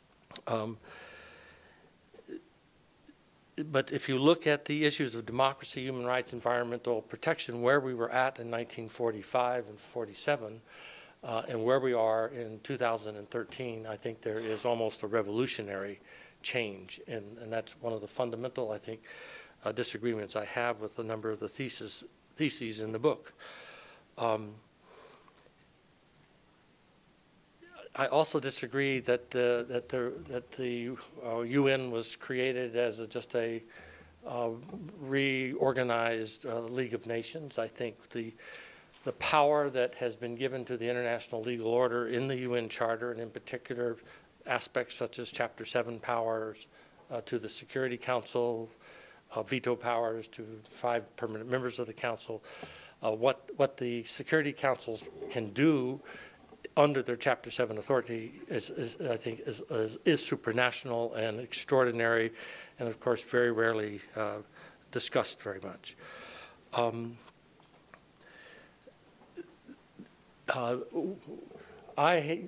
But if you look at the issues of democracy, human rights, environmental protection, where we were at in 1945 and 47, and where we are in 2013, I think there is almost a revolutionary change. And that's one of the fundamental, I think, disagreements I have with a number of the theses in the book. I also disagree that the UN was created as just a reorganized League of Nations. I think the power that has been given to the international legal order in the UN Charter, and in particular aspects such as Chapter 7 powers to the Security Council, veto powers to 5 permanent members of the Council, what the Security Councils can do under their Chapter 7 authority I think is supranational and extraordinary, and of course very rarely discussed very much. I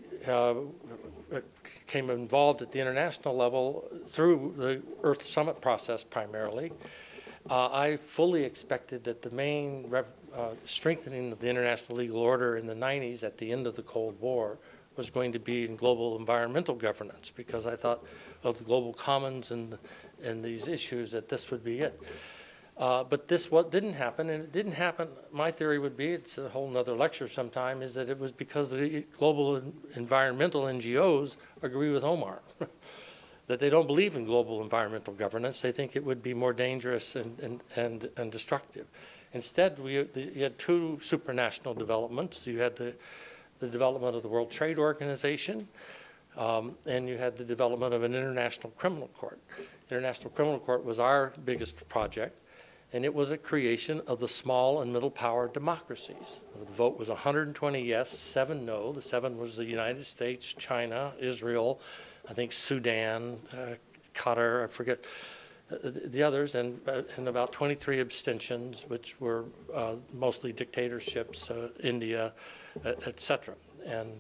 became involved at the international level through the Earth Summit process primarily. I fully expected that the main strengthening of the international legal order in the 90s at the end of the Cold War was going to be in global environmental governance, because I thought of the global commons and these issues that this would be it. But this didn't happen, and it didn't happen. My theory would be, it's a whole nother lecture sometime, is that it was because the global environmental NGOs agree with Omar. That they don't believe in global environmental governance. They think it would be more dangerous and destructive. Instead, you had 2 supranational developments. You had the development of the World Trade Organization, and you had the development of an international criminal court. International Criminal Court was our biggest project, and it was a creation of the small and middle power democracies. The vote was 120 yes, 7 no. The 7 was the United States, China, Israel, I think Sudan, Qatar, I forget the others, and about 23 abstentions, which were mostly dictatorships, India, etc. And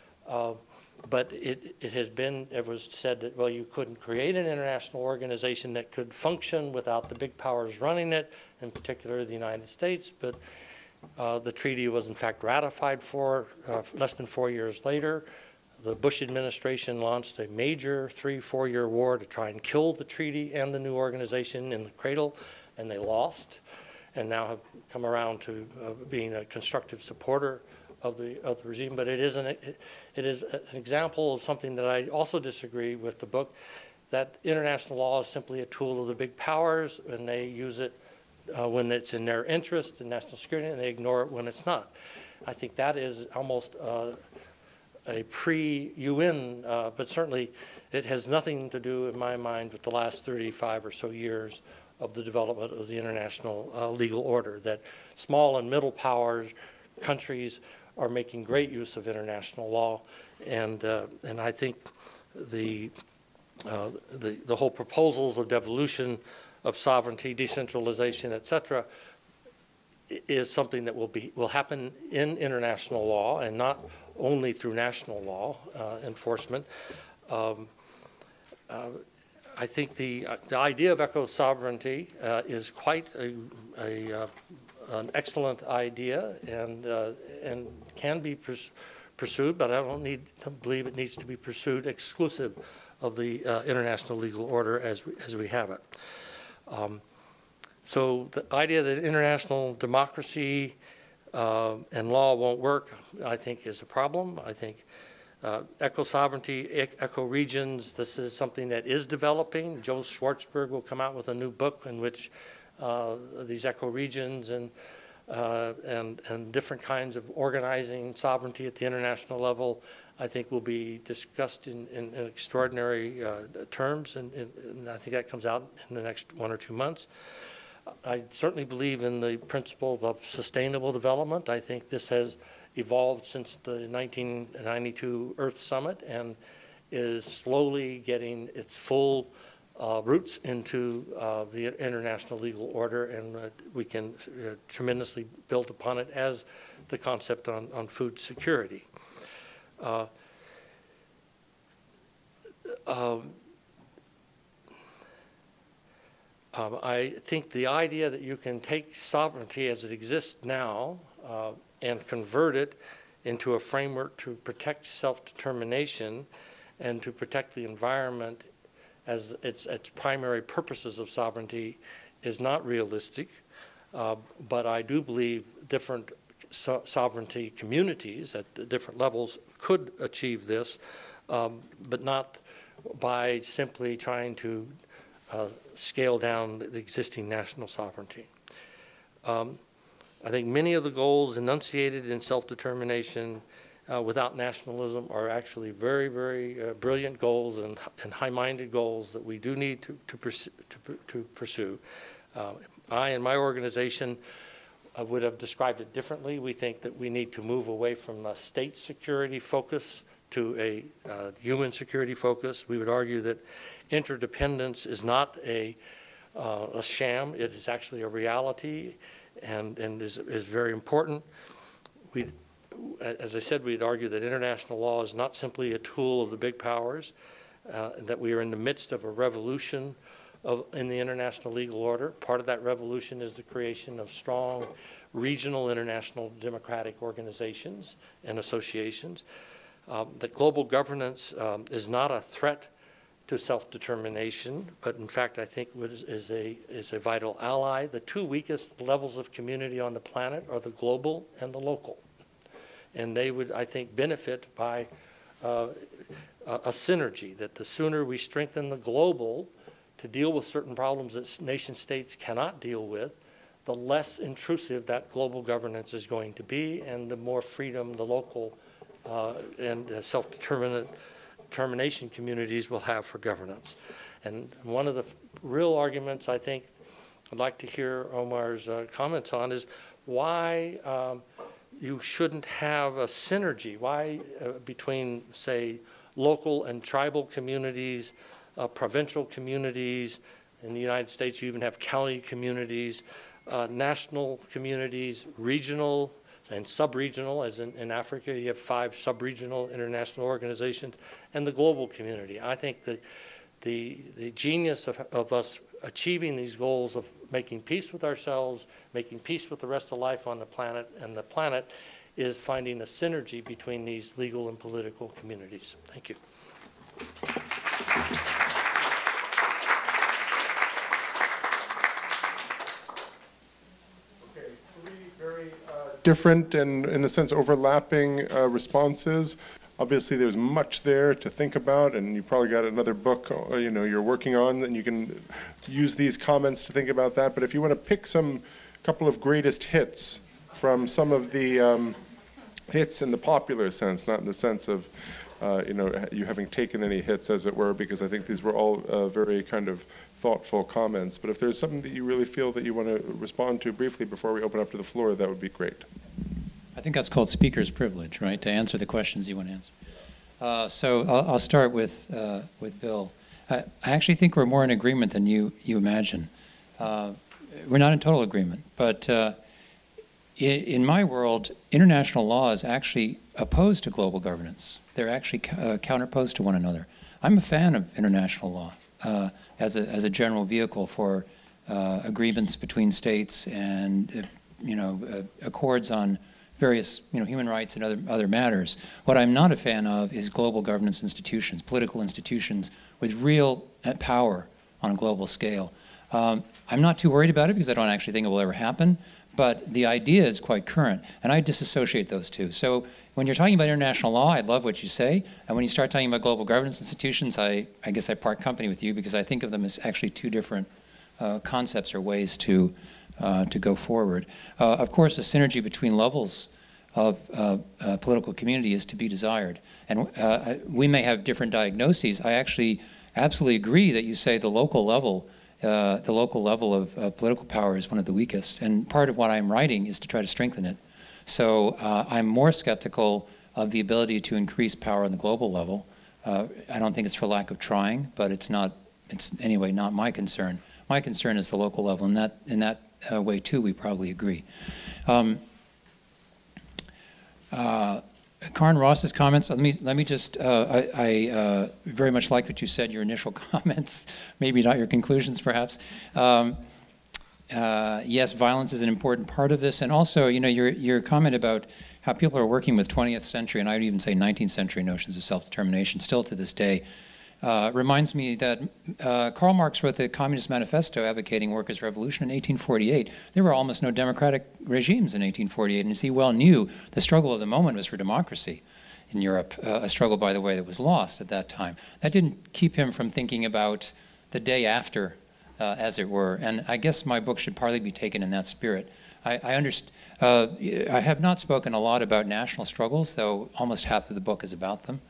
but it was said that, well, you couldn't create an international organization that could function without the big powers running it, in particular the United States. But the treaty was in fact ratified less than 4 years later. The Bush administration launched a major 3-4 year war to try and kill the treaty and the new organization in the cradle, and they lost, and now have come around to being a constructive supporter of the regime. But it is an example of something that I also disagree with the book, that international law is simply a tool of the big powers, and they use it when it's in their interest in national security, and they ignore it when it's not. I think that is almost a pre-UN, but certainly it has nothing to do, in my mind, with the last 35 or so years of the development of the international legal order, that small and middle powers, countries, are making great use of international law, and I think the whole proposals of devolution of sovereignty, decentralization, etc., is something that will happen in international law and not only through national law enforcement. I think the idea of eco-sovereignty is quite an excellent idea and can be pursued, but I don't believe it needs to be pursued exclusive of the international legal order as we have it. So the idea that international democracy and law won't work, I think, is a problem. I think eco-sovereignty, eco-regions, this is something that is developing. Joe Schwartzberg will come out with a new book in which these eco-regions and different kinds of organizing sovereignty at the international level, I think, will be discussed in extraordinary terms, and I think that comes out in the next 1 or 2 months. I certainly believe in the principle of sustainable development. I think this evolved since the 1992 Earth Summit and is slowly getting its full roots into the international legal order, and we can tremendously build upon it as the concept on food security. I think the idea that you can take sovereignty as it exists now and convert it into a framework to protect self-determination and to protect the environment as its primary purposes of sovereignty is not realistic. But I do believe different sovereignty communities at the different levels could achieve this, but not by simply trying to scale down the existing national sovereignty. I think many of the goals enunciated in self-determination without nationalism are actually very, very brilliant goals and high-minded goals that we do need to pursue. I and my organization would have described it differently. We think that we need to move away from a state security focus to a human security focus. We would argue that interdependence is not a sham. It is actually a reality and is very important. As I said, we'd argue that international law is not simply a tool of the big powers, that we are in the midst of a revolution in the international legal order. Part of that revolution is the creation of strong regional international democratic organizations and associations. That global governance is not a threat to self-determination, but in fact I think is a vital ally. The two weakest levels of community on the planet are the global and the local. And they would, I think, benefit by a synergy, that the sooner we strengthen the global to deal with certain problems that nation states cannot deal with, the less intrusive that global governance is going to be, and the more freedom the local and self-determination communities will have for governance. And one of the real arguments I think I'd like to hear Omar's comments on is why you shouldn't have a synergy, why between, say, local and tribal communities, provincial communities. In the United States, you even have county communities, national communities, regional and sub-regional, as in Africa, you have 5 sub-regional international organizations, and the global community. I think that the genius of us achieving these goals of making peace with ourselves, making peace with the rest of life on the planet, and the planet is finding a synergy between these legal and political communities. Thank you. Okay, 3 very different and, in a sense, overlapping responses. Obviously, there's much there to think about, and you probably got another book you're working on, and you can use these comments to think about that. But if you want to pick some couple of greatest hits from some of the hits in the popular sense, not in the sense of you having taken any hits, as it were, because I think these were all very kind of thoughtful comments. But if there's something that you really feel that you want to respond to briefly before we open up to the floor, that would be great. I think that's called speaker's privilege, right, to answer the questions you want to answer. So I'll start with Bill. I actually think we're more in agreement than you imagine. We're not in total agreement, but in my world, international law is actually opposed to global governance. They're actually counterposed to one another. I'm a fan of international law as a general vehicle for agreements between states and accords on various human rights and other matters. What I'm not a fan of is global governance institutions, political institutions with real power on a global scale. I'm not too worried about it because I don't actually think it will ever happen, but the idea is quite current, and I disassociate those two. So when you're talking about international law, I love what you say, and when you start talking about global governance institutions, I guess I part company with you because I think of them as actually two different concepts or ways to go forward. Of course, the synergy between levels of political community is to be desired. And we may have different diagnoses. I actually absolutely agree that you say the local level of political power is one of the weakest. And part of what I'm writing is to try to strengthen it. So I'm more skeptical of the ability to increase power on the global level. I don't think it's for lack of trying, but it's anyway not my concern. My concern is the local level, and in that way too we probably agree. Karen Ross's comments, let me just, I very much like what you said, your initial comments, maybe not your conclusions perhaps. Yes, violence is an important part of this, and also, you know, your comment about how people are working with 20th century, and I would even say 19th century notions of self-determination still to this day, reminds me that Karl Marx wrote the Communist Manifesto advocating workers' revolution in 1848. There were almost no democratic regimes in 1848, and as he well knew, the struggle of the moment was for democracy in Europe, a struggle, by the way, that was lost at that time. That didn't keep him from thinking about the day after, as it were, and I guess my book should partly be taken in that spirit. I have not spoken a lot about national struggles, though almost half of the book is about them.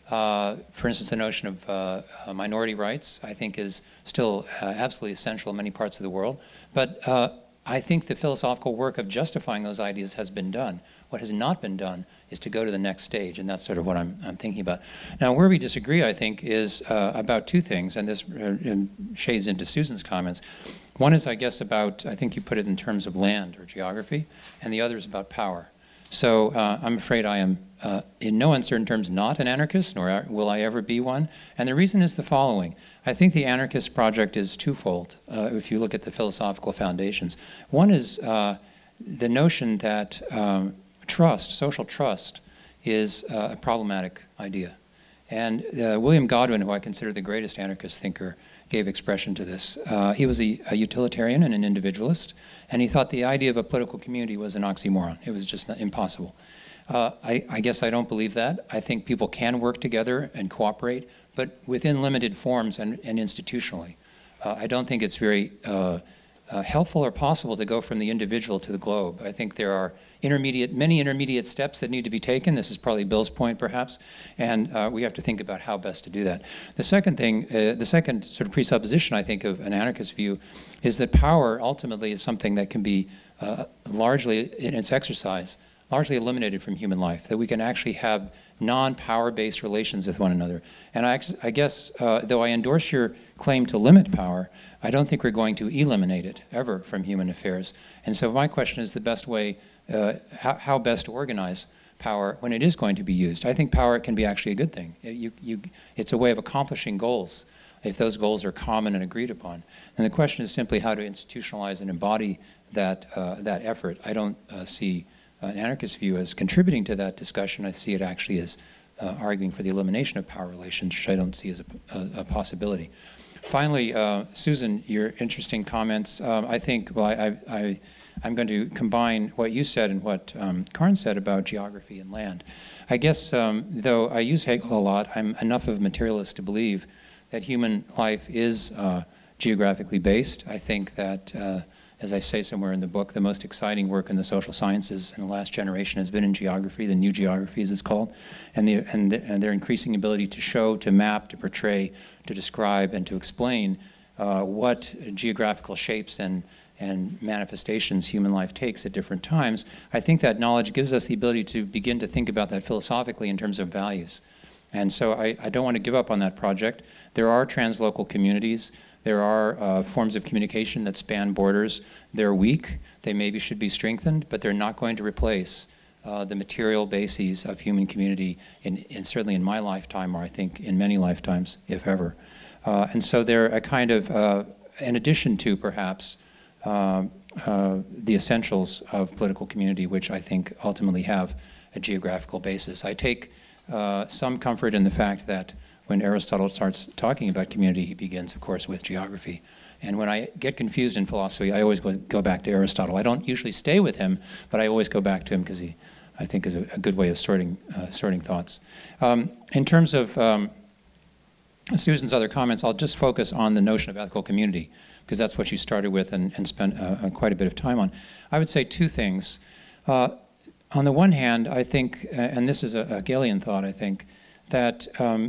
For instance, the notion of minority rights, I think, is still absolutely essential in many parts of the world. But I think the philosophical work of justifying those ideas has been done. What has not been done is to go to the next stage, and that's sort of what I'm thinking about. Now, where we disagree, I think, is about two things, and this shades into Susan's comments. One is, I guess, about, I think you put it in terms of land or geography, and the other is about power. So I'm afraid I am, in no uncertain terms, not an anarchist, nor will I ever be one. And the reason is the following. I think the anarchist project is twofold, if you look at the philosophical foundations. One is the notion that trust, social trust, is a problematic idea. And William Godwin, who I consider the greatest anarchist thinker, gave expression to this. He was a utilitarian and an individualist, and he thought the idea of a political community was an oxymoron. It was just impossible. I guess I don't believe that. I think people can work together and cooperate, but within limited forms and institutionally. I don't think it's very helpful or possible to go from the individual to the globe. I think there are many intermediate steps that need to be taken. This is probably Bill's point, perhaps, and we have to think about how best to do that. The second thing, the second sort of presupposition, I think, of an anarchist view is that power ultimately is something that can be largely, in its exercise, largely eliminated from human life, that we can actually have non-power-based relations with one another. And I guess, though I endorse your claim to limit power, I don't think we're going to eliminate it ever from human affairs. And so my question is the best way, how best to organize power when it is going to be used. I think power can be actually a good thing. It's a way of accomplishing goals if those goals are common and agreed upon. And the question is simply how to institutionalize and embody that effort. I don't see an anarchist view as contributing to that discussion. I see it actually as arguing for the elimination of power relations, which I don't see as a possibility. Finally, Susan, your interesting comments. I think, well, I'm going to combine what you said and what Karen said about geography and land. I guess, though I use Hegel a lot, I'm enough of a materialist to believe that human life is geographically based. I think that, as I say somewhere in the book, the most exciting work in the social sciences in the last generation has been in geography, the new geography as it's called, and their increasing ability to show, to map, to portray, to describe, and to explain what geographical shapes and manifestations human life takes at different times. I think that knowledge gives us the ability to begin to think about that philosophically in terms of values. And so I don't want to give up on that project. There are translocal communities. There are forms of communication that span borders. They're weak. They maybe should be strengthened, but they're not going to replace the material bases of human community, certainly in my lifetime, or I think in many lifetimes, if ever. And so they're a kind of, in addition to perhaps the essentials of political community, which I think ultimately have a geographical basis. I take some comfort in the fact that when Aristotle starts talking about community, he begins, of course, with geography. And when I get confused in philosophy, I always go back to Aristotle. I don't usually stay with him, but I always go back to him because he, I think, is a good way of sorting thoughts. In terms of Susan's other comments, I'll just focus on the notion of ethical community, because that's what you started with and spent quite a bit of time on. I would say two things. On the one hand, I think, and this is a Hegelian thought, I think, that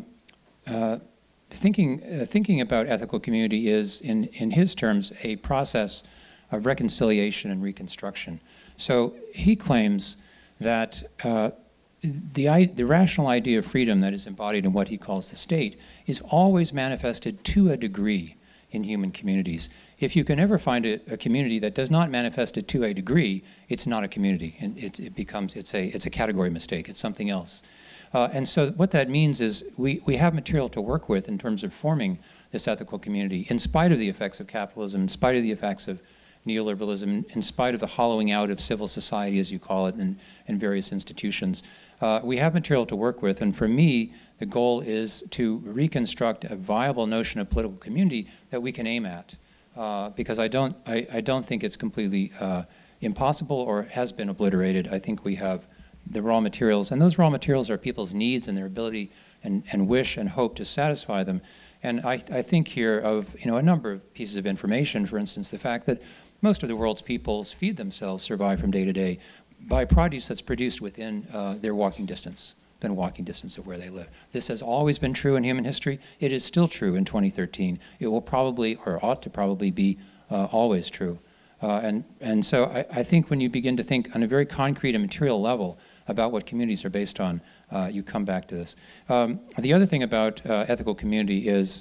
thinking about ethical community is, in his terms, a process of reconciliation and reconstruction. So he claims that the rational idea of freedom that is embodied in what he calls the state is always manifested to a degree in human communities. If you can ever find a community that does not manifest it to a degree, it's not a community, and it's a category mistake. It's something else. And so what that means is we have material to work with in terms of forming this ethical community, in spite of the effects of capitalism, in spite of the effects of neoliberalism, in spite of the hollowing out of civil society, as you call it, and various institutions. We have material to work with, and for me, the goal is to reconstruct a viable notion of political community that we can aim at, because I don't think it's completely impossible or has been obliterated. I think we have the raw materials, and those raw materials are people's needs and their ability and wish and hope to satisfy them. And I think here of a number of pieces of information. For instance, the fact that most of the world's peoples feed themselves, survive from day to day, by produce that's produced within their walking distance of where they live. This has always been true in human history. It is still true in 2013. It will probably, or ought to probably be, always true. And so I think when you begin to think on a very concrete and material level about what communities are based on, you come back to this. The other thing about ethical community is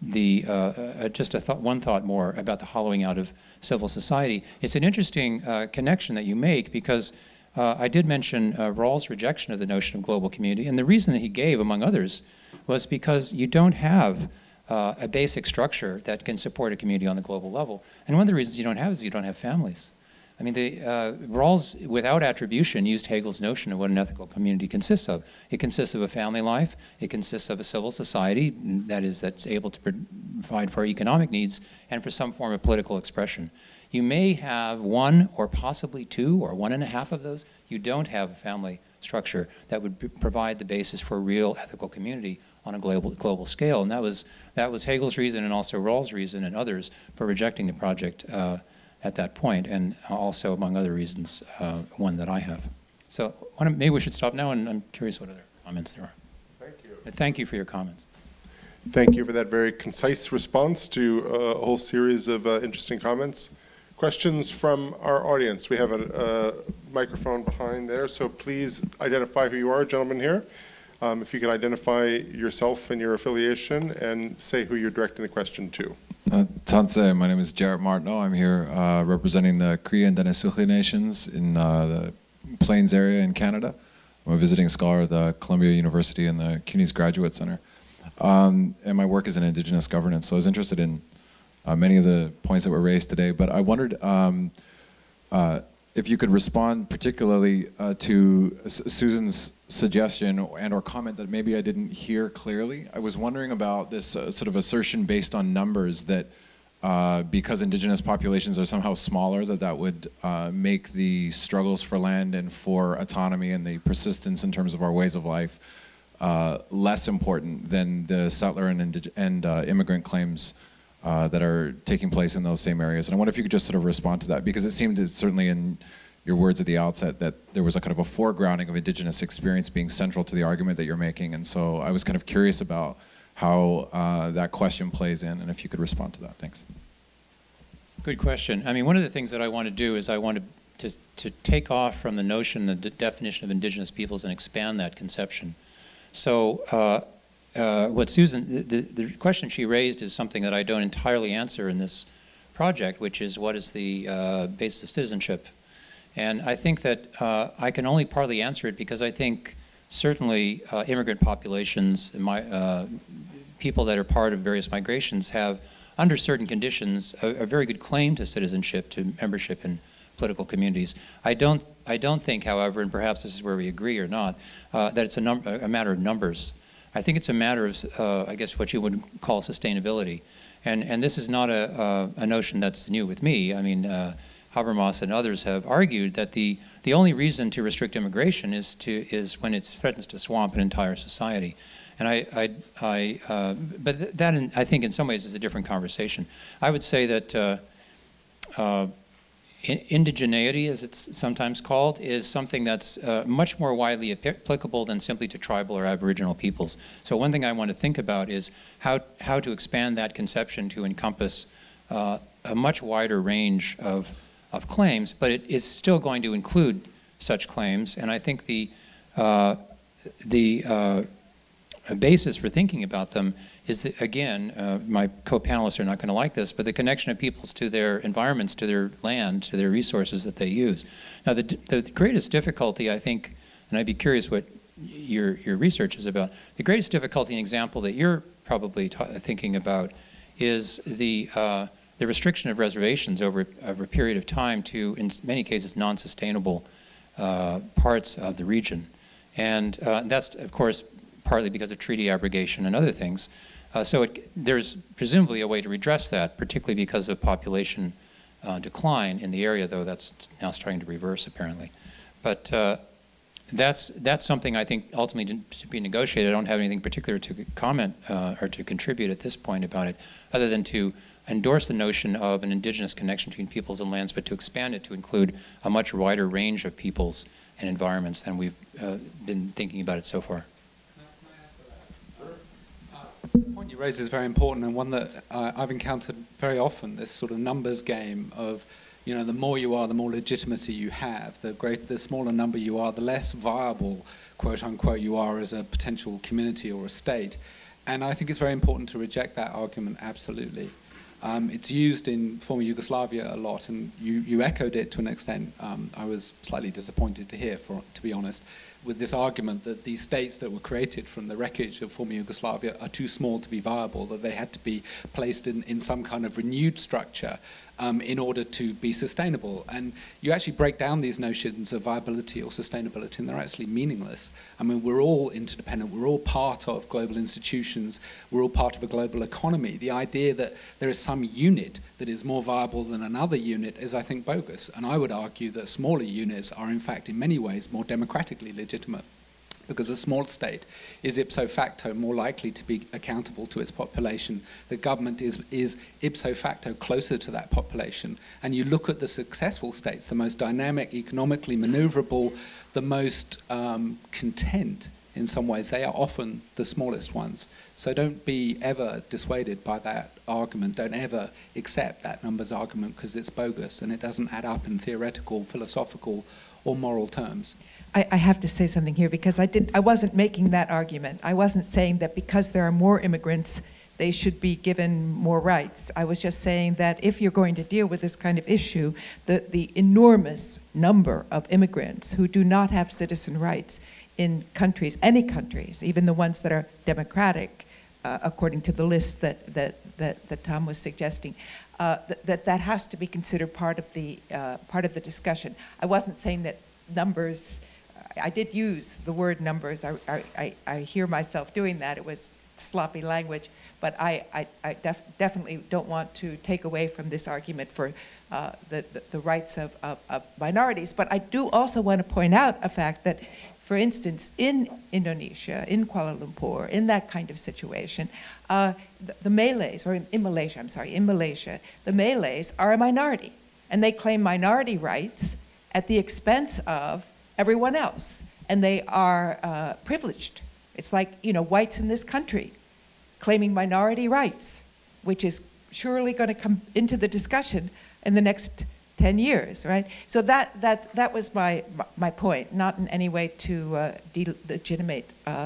one thought more about the hollowing out of civil society. It's an interesting connection that you make, because I did mention Rawls' rejection of the notion of global community, and the reason that he gave, among others, was because you don't have a basic structure that can support a community on the global level. And one of the reasons you don't have is you don't have families. I mean, Rawls, without attribution, used Hegel's notion of what an ethical community consists of. It consists of a family life, it consists of a civil society, that's able to provide for economic needs and for some form of political expression. You may have one or possibly two or 1.5 of those. You don't have a family structure that would provide the basis for a real ethical community on a global scale. And that was Hegel's reason, and also Rawls' reason, and others, for rejecting the project at that point, and also, among other reasons, one that I have. So maybe we should stop now, and I'm curious what other comments there are. Thank you. Thank you for your comments. Thank you for that very concise response to a whole series of interesting comments. Questions from our audience? We have a microphone behind there, so please identify who you are, gentlemen here. If you could identify yourself and your affiliation, and say who you're directing the question to. Tanse, my name is Jarrett Martineau. I'm here representing the Cree and Denisukli Nations in the Plains area in Canada. I'm a visiting scholar at the Columbia University and the CUNY's Graduate Center. And my work is in Indigenous governance, so I was interested in many of the points that were raised today, but I wondered if you could respond particularly to Susan's suggestion and/or comment that maybe I didn't hear clearly. I was wondering about this sort of assertion based on numbers that because indigenous populations are somehow smaller, that would make the struggles for land and for autonomy and the persistence in terms of our ways of life less important than the settler and immigrant claims that are taking place in those same areas. And I wonder if you could just sort of respond to that, because it seemed to, certainly in your words at the outset, that there was a kind of a foregrounding of indigenous experience being central to the argument that you're making. And so I was kind of curious about how that question plays in, and if you could respond to that. Thanks. Good question. I mean, one of the things that I want to do is I want to take off from the notion, the definition of indigenous peoples, and expand that conception. So what Susan, the question she raised is something that I don't entirely answer in this project, which is what is the basis of citizenship? And I think that I can only partly answer it because I think certainly immigrant populations, people that are part of various migrations have, under certain conditions, a very good claim to citizenship, to membership in political communities. I don't think, however, and perhaps this is where we agree or not, that it's a matter of numbers. I think it's a matter of, I guess, what you would call sustainability. And this is not a notion that's new with me. I mean, Habermas and others have argued that the only reason to restrict immigration is when it threatens to swamp an entire society. And but that, I think, in some ways is a different conversation. I would say that indigeneity, as it's sometimes called, is something that's much more widely applicable than simply to tribal or aboriginal peoples. So one thing I want to think about is how to expand that conception to encompass a much wider range of claims, but it is still going to include such claims. And I think the basis for thinking about them is that, again, my co-panelists are not going to like this, but the connection of peoples to their environments, to their land, to their resources that they use. Now, the greatest difficulty, I think, and I'd be curious what your research is about, the greatest difficulty and example that you're probably thinking about is the restriction of reservations over a period of time to, in many cases, non-sustainable parts of the region. And that's, of course, partly because of treaty abrogation and other things. So there's presumably a way to redress that, particularly because of population decline in the area, though that's now starting to reverse, apparently. But that's something I think ultimately to be negotiated. I don't have anything particular to comment or to contribute at this point about it, other than to endorse the notion of an indigenous connection between peoples and lands, but to expand it to include a much wider range of peoples and environments than we've been thinking about it so far. The point you raise is very important, and one that I've encountered very often, this sort of numbers game of, you know, the more you are, the more legitimacy you have. The smaller number you are, the less viable, quote unquote, you are as a potential community or a state. And I think it's very important to reject that argument, absolutely. It's used in former Yugoslavia a lot, and you echoed it to an extent. I was slightly disappointed to hear, to be honest, with this argument that these states that were created from the wreckage of former Yugoslavia are too small to be viable, that they had to be placed in some kind of renewed structure in order to be sustainable. And you actually break down these notions of viability or sustainability, and they're actually meaningless. I mean, we're all interdependent, we're all part of global institutions, we're all part of a global economy. The idea that there is some unit that is more viable than another unit is, I think, bogus. And I would argue that smaller units are, in fact, in many ways more democratically legitimate, because a small state is ipso facto more likely to be accountable to its population. The government is ipso facto closer to that population. And you look at the successful states, the most dynamic, economically maneuverable, the most content in some ways, they are often the smallest ones. So don't be ever dissuaded by that argument. Don't ever accept that numbers argument, because it's bogus and it doesn't add up in theoretical, philosophical, or moral terms. I have to say something here, because I wasn't making that argument. I wasn't saying that because there are more immigrants, they should be given more rights. I was just saying that if you're going to deal with this kind of issue, the enormous number of immigrants who do not have citizen rights in countries, any countries, even the ones that are democratic, according to the list that Tom was suggesting, that has to be considered part of the discussion. I wasn't saying that numbers. I did use the word numbers. I hear myself doing that. It was sloppy language, but I definitely don't want to take away from this argument for the rights of minorities. But I do also want to point out a fact that, for instance, in Indonesia, in Kuala Lumpur, in that kind of situation, the Malays, or in Malaysia, I'm sorry, in Malaysia, the Malays are a minority, and they claim minority rights at the expense of everyone else, and they are privileged. It's like, you know, whites in this country claiming minority rights, which is surely going to come into the discussion in the next 10 years, right? So that was my point, not in any way to delegitimate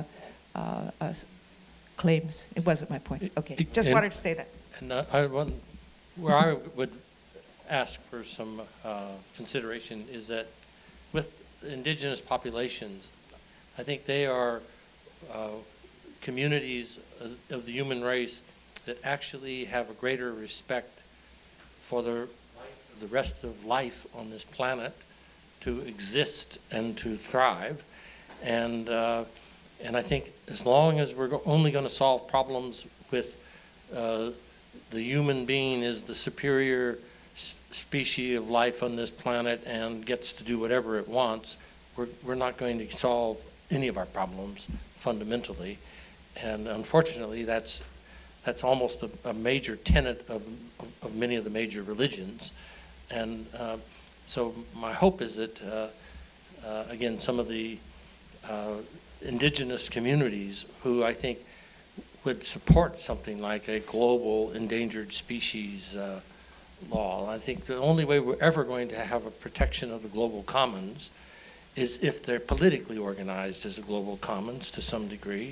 claims. It wasn't my point. Okay, just wanted to say that. And where I would ask for some consideration is that with indigenous populations, I think they are communities of the human race that actually have a greater respect for the rest of life on this planet to exist and to thrive. And I think as long as we're only going to solve problems with the human being is the superior species of life on this planet and gets to do whatever it wants, we're not going to solve any of our problems fundamentally. And unfortunately, that's almost a major tenet of many of the major religions. And so my hope is that, again, some of the indigenous communities who I think would support something like a global endangered species law. I think the only way we're ever going to have a protection of the global commons is if they're politically organized as a global commons to some degree.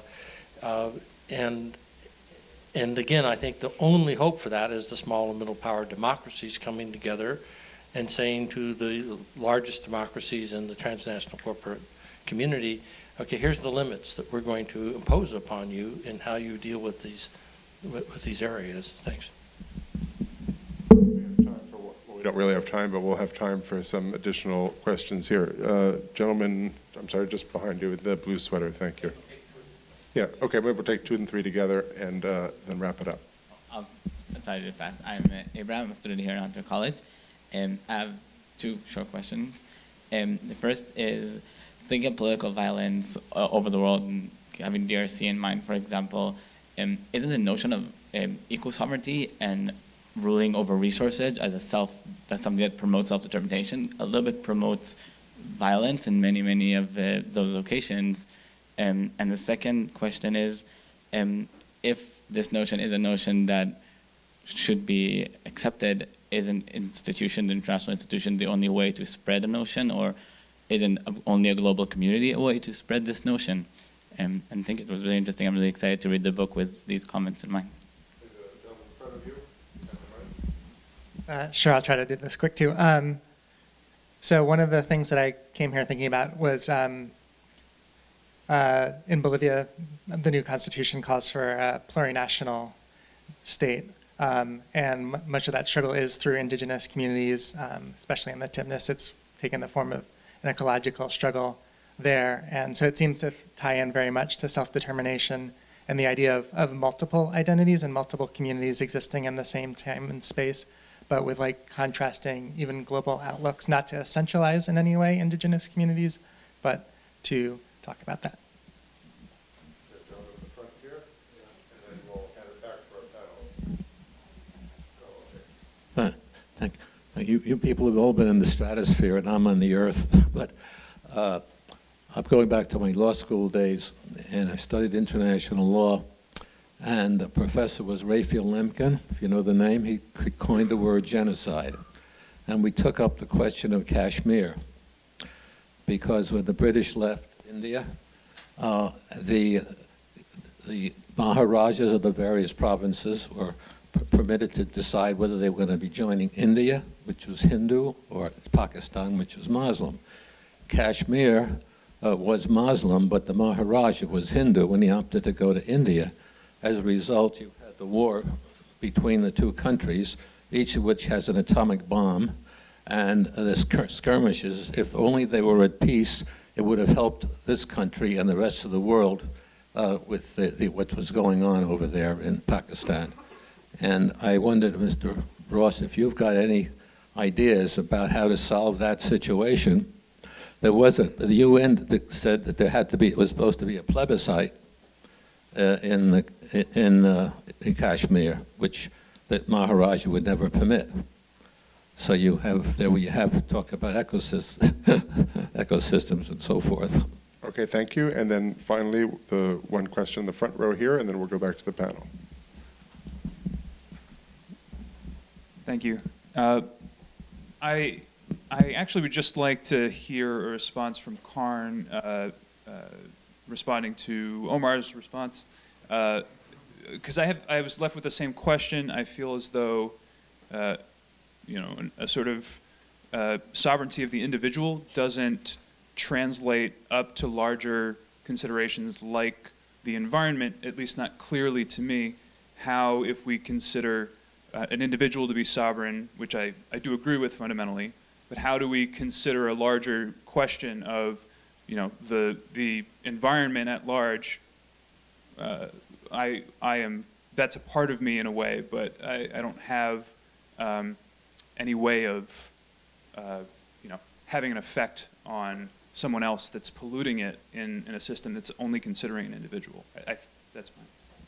And again, I think the only hope for that is the small and middle power democracies coming together and saying to the largest democracies in the transnational corporate community, okay, here's the limits that we're going to impose upon you in how you deal with these areas. Thanks. We don't really have time, but we'll have time for some additional questions here. Gentleman, I'm sorry, just behind you with the blue sweater, thank you. Yeah, okay, maybe we'll take 2 and 3 together and then wrap it up. I'll try to do it fast. I'm Abraham, a student here at Hunter College, and I have 2 short questions. The first is thinking of political violence over the world, and having DRC in mind, for example, isn't the notion of eco-sovereignty and ruling over resources as that's something that promotes self-determination, a little bit promotes violence in many of those occasions. And the second question is, if this notion is a notion that should be accepted, is an institution, the international institution, the only way to spread a notion, or isn't only a global community a way to spread this notion? And I think it was really interesting. I'm really excited to read the book with these comments in mind. Sure, I'll try to do this quick too. So one of the things that I came here thinking about was in Bolivia, the new constitution calls for a plurinational state. And much of that struggle is through indigenous communities, especially in the Timnis. It's taken the form of an ecological struggle there. And so it seems to tie in very much to self-determination and the idea of multiple identities and multiple communities existing in the same time and space, but with like contrasting even global outlooks, not to essentialize in any way indigenous communities, but to talk about that. Thank you. You people have all been in the stratosphere, and I'm on the earth. But I'm going back to my law school days, and I studied international law. And the professor was Raphael Lemkin, if you know the name. He coined the word genocide. And we took up the question of Kashmir, because when the British left India, the Maharajas of the various provinces were permitted to decide whether they were going to be joining India, which was Hindu, or Pakistan, which was Muslim. Kashmir was Muslim, but the Maharaja was Hindu when he opted to go to India. As a result, you had the war between the 2 countries, each of which has an atomic bomb, and the skirmishes. If only they were at peace, it would have helped this country and the rest of the world with what was going on over there in Pakistan. And I wondered, Mr. Ross, if you've got any ideas about how to solve that situation. The UN said that it was supposed to be a plebiscite in Kashmir, which the Maharaja would never permit. So you have talk about ecosystems and so forth. Okay, thank you. And then finally, the one question in the front row here, and then we'll go back to the panel. Thank you. I actually would just like to hear a response from Karn, responding to Omar's response, because I was left with the same question. I feel as though, a sort of sovereignty of the individual doesn't translate up to larger considerations like the environment, at least not clearly to me. How, if we consider an individual to be sovereign, which I do agree with fundamentally, but how do we consider a larger question of, the environment at large? That's a part of me in a way, but I don't have any way of, having an effect on someone else that's polluting it in a system that's only considering an individual. That's mine.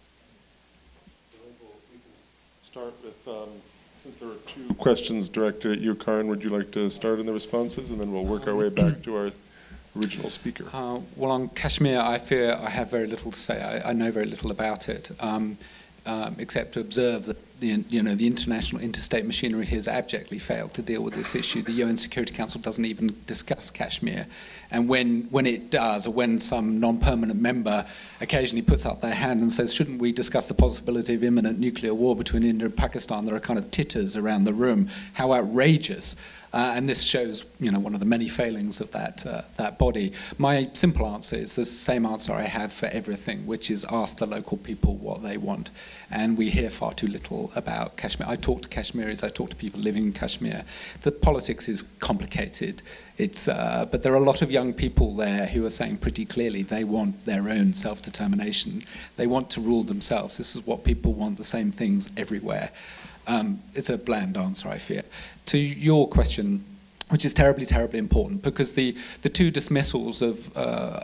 Start with, since there are 2 questions directed at you, Karin, would you like to start in the responses, and then we'll work our way back to our original speaker? Well, on Kashmir, I fear I have very little to say. I know very little about it, except to observe that the international interstate machinery has abjectly failed to deal with this issue. The UN Security Council doesn't even discuss Kashmir. And when it does, or when some non-permanent member occasionally puts up their hand and says, shouldn't we discuss the possibility of imminent nuclear war between India and Pakistan, there are kind of titters around the room. How outrageous. And this shows, one of the many failings of that body. My simple answer is the same answer I have for everything, which is ask the local people what they want. And we hear far too little about Kashmir. I talk to Kashmiris, I talk to people living in Kashmir. The politics is complicated. But there are a lot of young people there who are saying pretty clearly they want their own self-determination. They want to rule themselves. This is what people want, the same things everywhere. It's a bland answer, I fear. To your question, which is terribly, terribly important, because the two dismissals of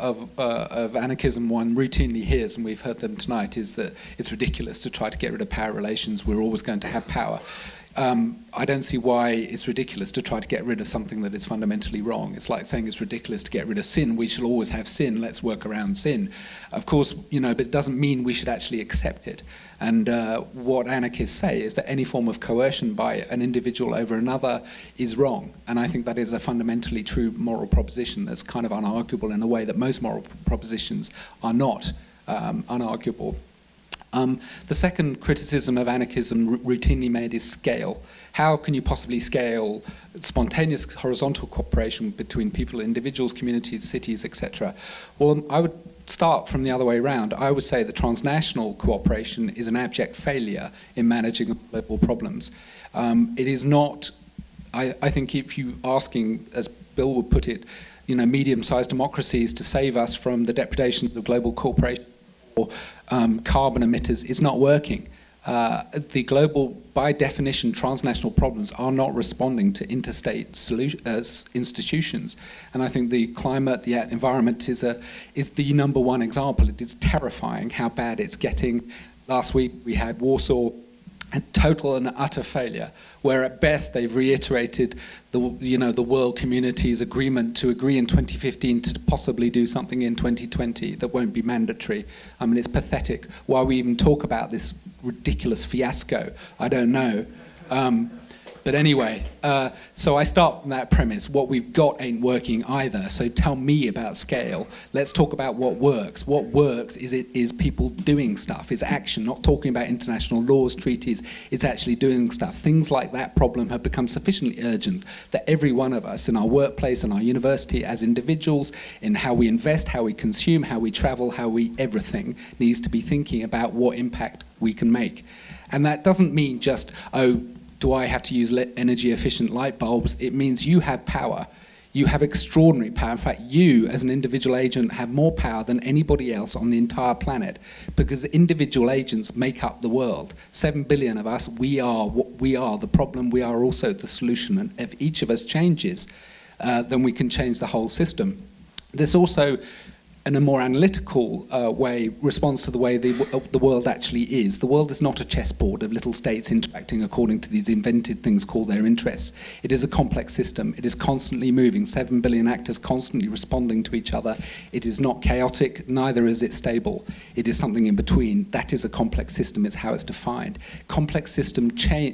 anarchism one routinely hears, and we've heard them tonight, is that it's ridiculous to try to get rid of power relations. We're always going to have power. I don't see why it's ridiculous to try to get rid of something that is fundamentally wrong. It's like saying it's ridiculous to get rid of sin. We shall always have sin. Let's work around sin. Of course, but it doesn't mean we should actually accept it. And what anarchists say is that any form of coercion by an individual over another is wrong. And I think that is a fundamentally true moral proposition that's kind of unarguable in a way that most moral propositions are not unarguable. The second criticism of anarchism routinely made is scale. How can you possibly scale spontaneous horizontal cooperation between people, individuals, communities, cities, etc.? Well, I would start from the other way around. I would say that transnational cooperation is an abject failure in managing global problems. It is not, I think if you asking, as Bill would put it, medium-sized democracies to save us from the depredations of global corporations or carbon emitters, it's not working. The global, by definition, transnational problems are not responding to interstate institutions. And I think the climate, the environment is the number one example. It is terrifying how bad it's getting. Last week we had Warsaw, a total and utter failure, where at best they've reiterated the world community's agreement to agree in 2015 to possibly do something in 2020 that won't be mandatory. I mean, it's pathetic. Why we even talk about this ridiculous fiasco, I don't know. But anyway, so I start from that premise. What we've got ain't working either. So tell me about scale. Let's talk about what works. What works is people doing stuff, is action, not talking about international laws, treaties. It's actually doing stuff. Things like that problem have become sufficiently urgent that every one of us in our workplace and our university as individuals, in how we invest, how we consume, how we travel, everything needs to be thinking about what impact we can make. And that doesn't mean just, do I have to use energy efficient light bulbs? It means you have power. You have extraordinary power. In fact, you as an individual agent have more power than anybody else on the entire planet, because individual agents make up the world. 7 billion of us, we are the problem, we are also the solution. And if each of us changes, then we can change the whole system. There's also, in a more analytical way, responds to the way the world actually is. The world is not a chessboard of little states interacting according to these invented things called their interests. It is a complex system. It is constantly moving, 7 billion actors constantly responding to each other. It is not chaotic, neither is it stable. It is something in between. That is a complex system. It's how it's defined. Complex systems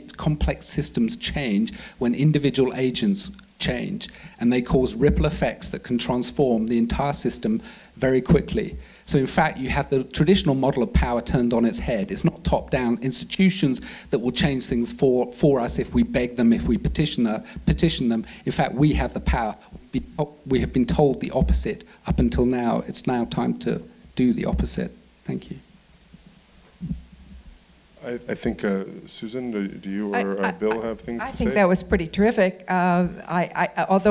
change when individual agents change, and they cause ripple effects that can transform the entire system very quickly. So in fact, you have the traditional model of power turned on its head. It's not top-down institutions that will change things for us if we beg them, if we petition them. In fact, we have the power. We have been told the opposite up until now. It's now time to do the opposite. Thank you. I think, Susan, do you or Bill have things to say? I think that was pretty terrific. Although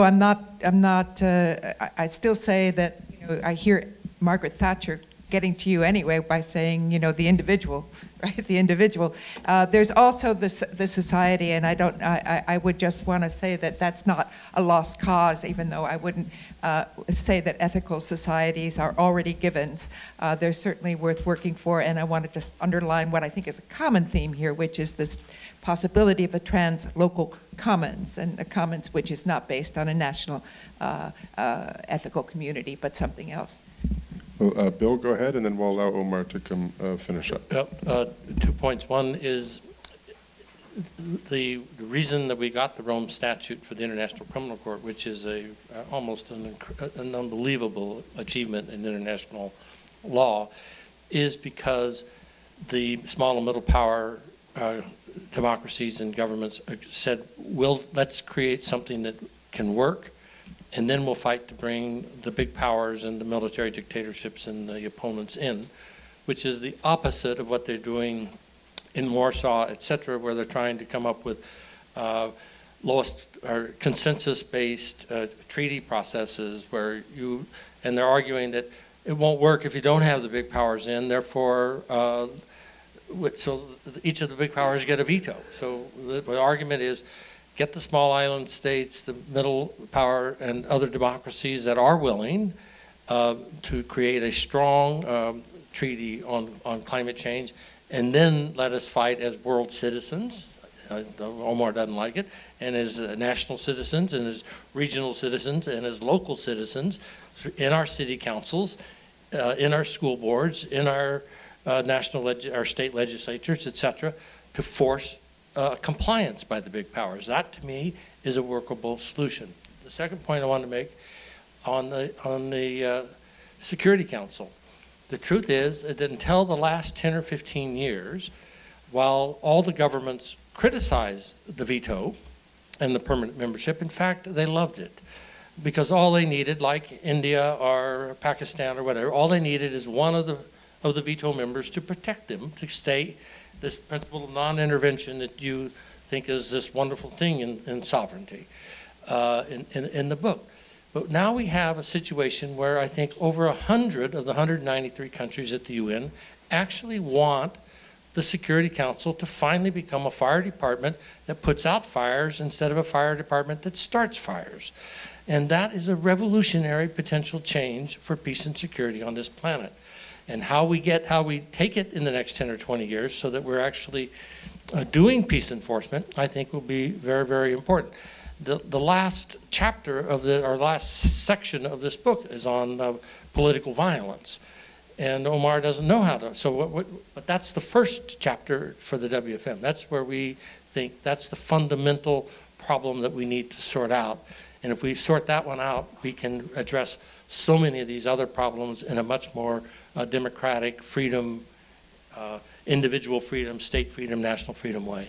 I still say that I hear Margaret Thatcher getting to you anyway by saying, the individual, right? The individual. There's also the society, and I would just want to say that that's not a lost cause, even though I wouldn't say that ethical societies are already givens. They're certainly worth working for, and I want to just underline what I think is a common theme here, which is this possibility of a trans-local commons, and a commons which is not based on a national ethical community, but something else. Well, Bill, go ahead, and then we'll allow Omar to come finish up. Yep, 2 points. One is, the reason that we got the Rome Statute for the International Criminal Court, which is almost an unbelievable achievement in international law, is because the small and middle power democracies and governments said, let's create something that can work, and then we'll fight to bring the big powers and the military dictatorships and the opponents in, which is the opposite of what they're doing in Warsaw, et cetera, where they're trying to come up with lowest or consensus-based treaty processes and they're arguing that it won't work if you don't have the big powers in, therefore, so each of the big powers get a veto. So the argument is get the small island states, the middle power, and other democracies that are willing to create a strong treaty on climate change, and then let us fight as world citizens. Omar doesn't like it, and as national citizens, and as regional citizens, and as local citizens, in our city councils, in our school boards, in our our state legislatures, et cetera, to force compliance by the big powers. That, to me, is a workable solution. The second point I want to make on the Security Council. The truth is that until the last 10 or 15 years, while all the governments criticized the veto and the permanent membership, in fact, they loved it. Because all they needed, like India or Pakistan or whatever, all they needed is one of the veto members to protect them, to stay this principle of non-intervention that you think is this wonderful thing in sovereignty in the book. But now we have a situation where I think over 100 of the 193 countries at the UN actually want the Security Council to finally become a fire department that puts out fires instead of a fire department that starts fires. And that is a revolutionary potential change for peace and security on this planet. And how we take it in the next 10 or 20 years so that we're actually doing peace enforcement, I think will be very, very important. The last chapter of or last section of this book is on political violence. And Omar doesn't know how to, but that's the first chapter for the WFM. That's where we think that's the fundamental problem that we need to sort out. And if we sort that one out, we can address so many of these other problems in a much more democratic, freedom, individual freedom, state freedom, national freedom way.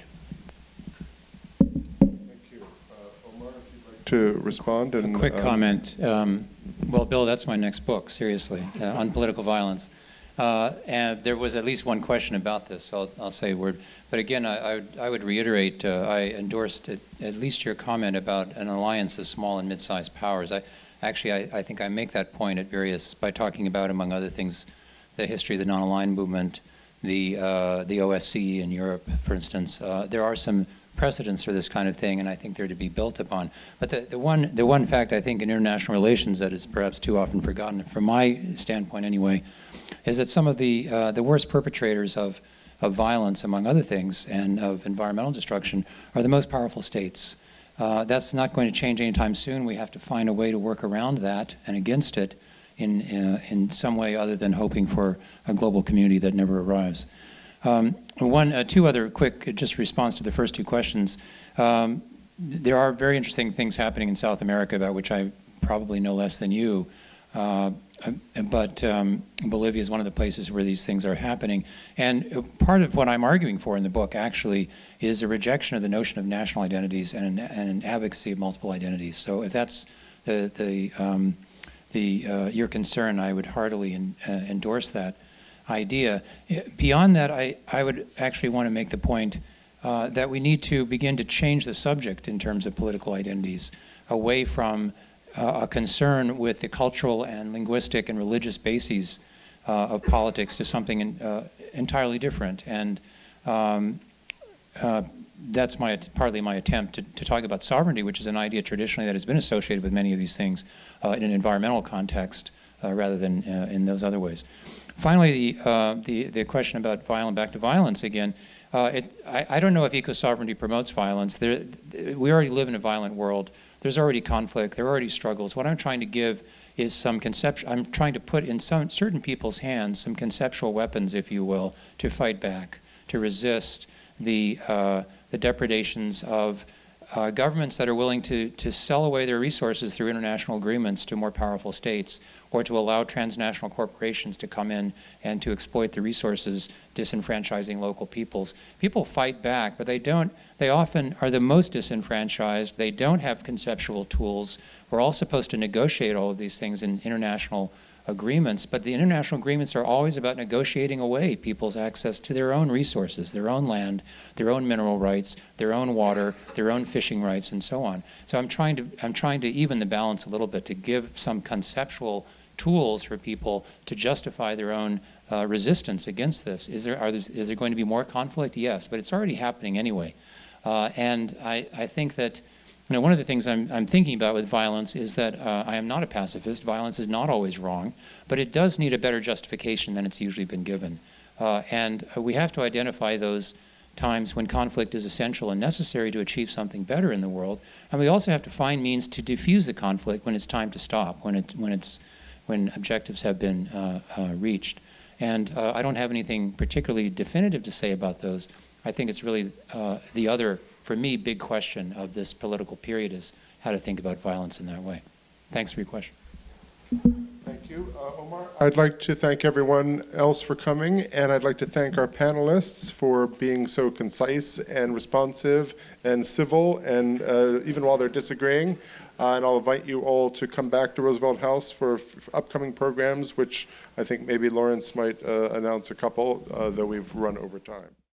To respond? And, a quick comment. Well, Bill, that's my next book, seriously, on political violence. And there was at least one question about this, so I'll say a word. But again, I would reiterate, I endorsed at least your comment about an alliance of small and mid-sized powers. I think I make that point by talking about, among other things, the history of the non-aligned movement, the OSCE in Europe, for instance. There are some precedents for this kind of thing, and I think they're to be built upon. But the one fact I think in international relations that is perhaps too often forgotten, from my standpoint anyway, is that some of the worst perpetrators of violence, among other things, and of environmental destruction, are the most powerful states. That's not going to change anytime soon. We have to find a way to work around that and against it in some way other than hoping for a global community that never arrives. Two other quick just response to the first two questions. There are very interesting things happening in South America about which I probably know less than you. But Bolivia is one of the places where these things are happening. And part of what I'm arguing for in the book actually is a rejection of the notion of national identities and an advocacy of multiple identities. So if that's your concern, I would heartily endorse that idea. Beyond that, I would actually want to make the point that we need to begin to change the subject in terms of political identities away from a concern with the cultural and linguistic and religious bases of politics to something entirely different. And that's partly my attempt to talk about sovereignty, which is an idea traditionally that has been associated with many of these things in an environmental context rather than in those other ways. Finally, the question about back to violence again. I don't know if eco-sovereignty promotes violence. We already live in a violent world. There's already conflict. There are already struggles. What I'm trying to give is some conceptual. I'm trying to put in certain people's hands some conceptual weapons, if you will, to fight back, to resist the the depredations of governments that are willing to sell away their resources through international agreements to more powerful states, or to allow transnational corporations to come in and to exploit the resources, disenfranchising local peoples. People fight back, but they often are the most disenfranchised. They don't have conceptual tools. We're all supposed to negotiate all of these things in international agreements, but the international agreements are always about negotiating away people's access to their own resources, their own land, their own mineral rights, their own water, their own fishing rights, and so on. So I'm trying to even the balance a little bit, to give some conceptual tools for people to justify their own resistance against this. Is there going to be more conflict? Yes, but it's already happening anyway. And I think that one of the things I'm thinking about with violence is that I am not a pacifist. Violence is not always wrong, but it does need a better justification than it's usually been given. And we have to identify those times when conflict is essential and necessary to achieve something better in the world. And we also have to find means to diffuse the conflict when it's time to stop, when objectives have been reached. And I don't have anything particularly definitive to say about those. I think it's really the other, for me, big question of this political period is how to think about violence in that way. Thanks for your question. Thank you, Omar. I'd like to thank everyone else for coming, and I'd like to thank our panelists for being so concise and responsive and civil, and even while they're disagreeing. And I'll invite you all to come back to Roosevelt House for upcoming programs, which I think maybe Lawrence might announce a couple, though we've run over time.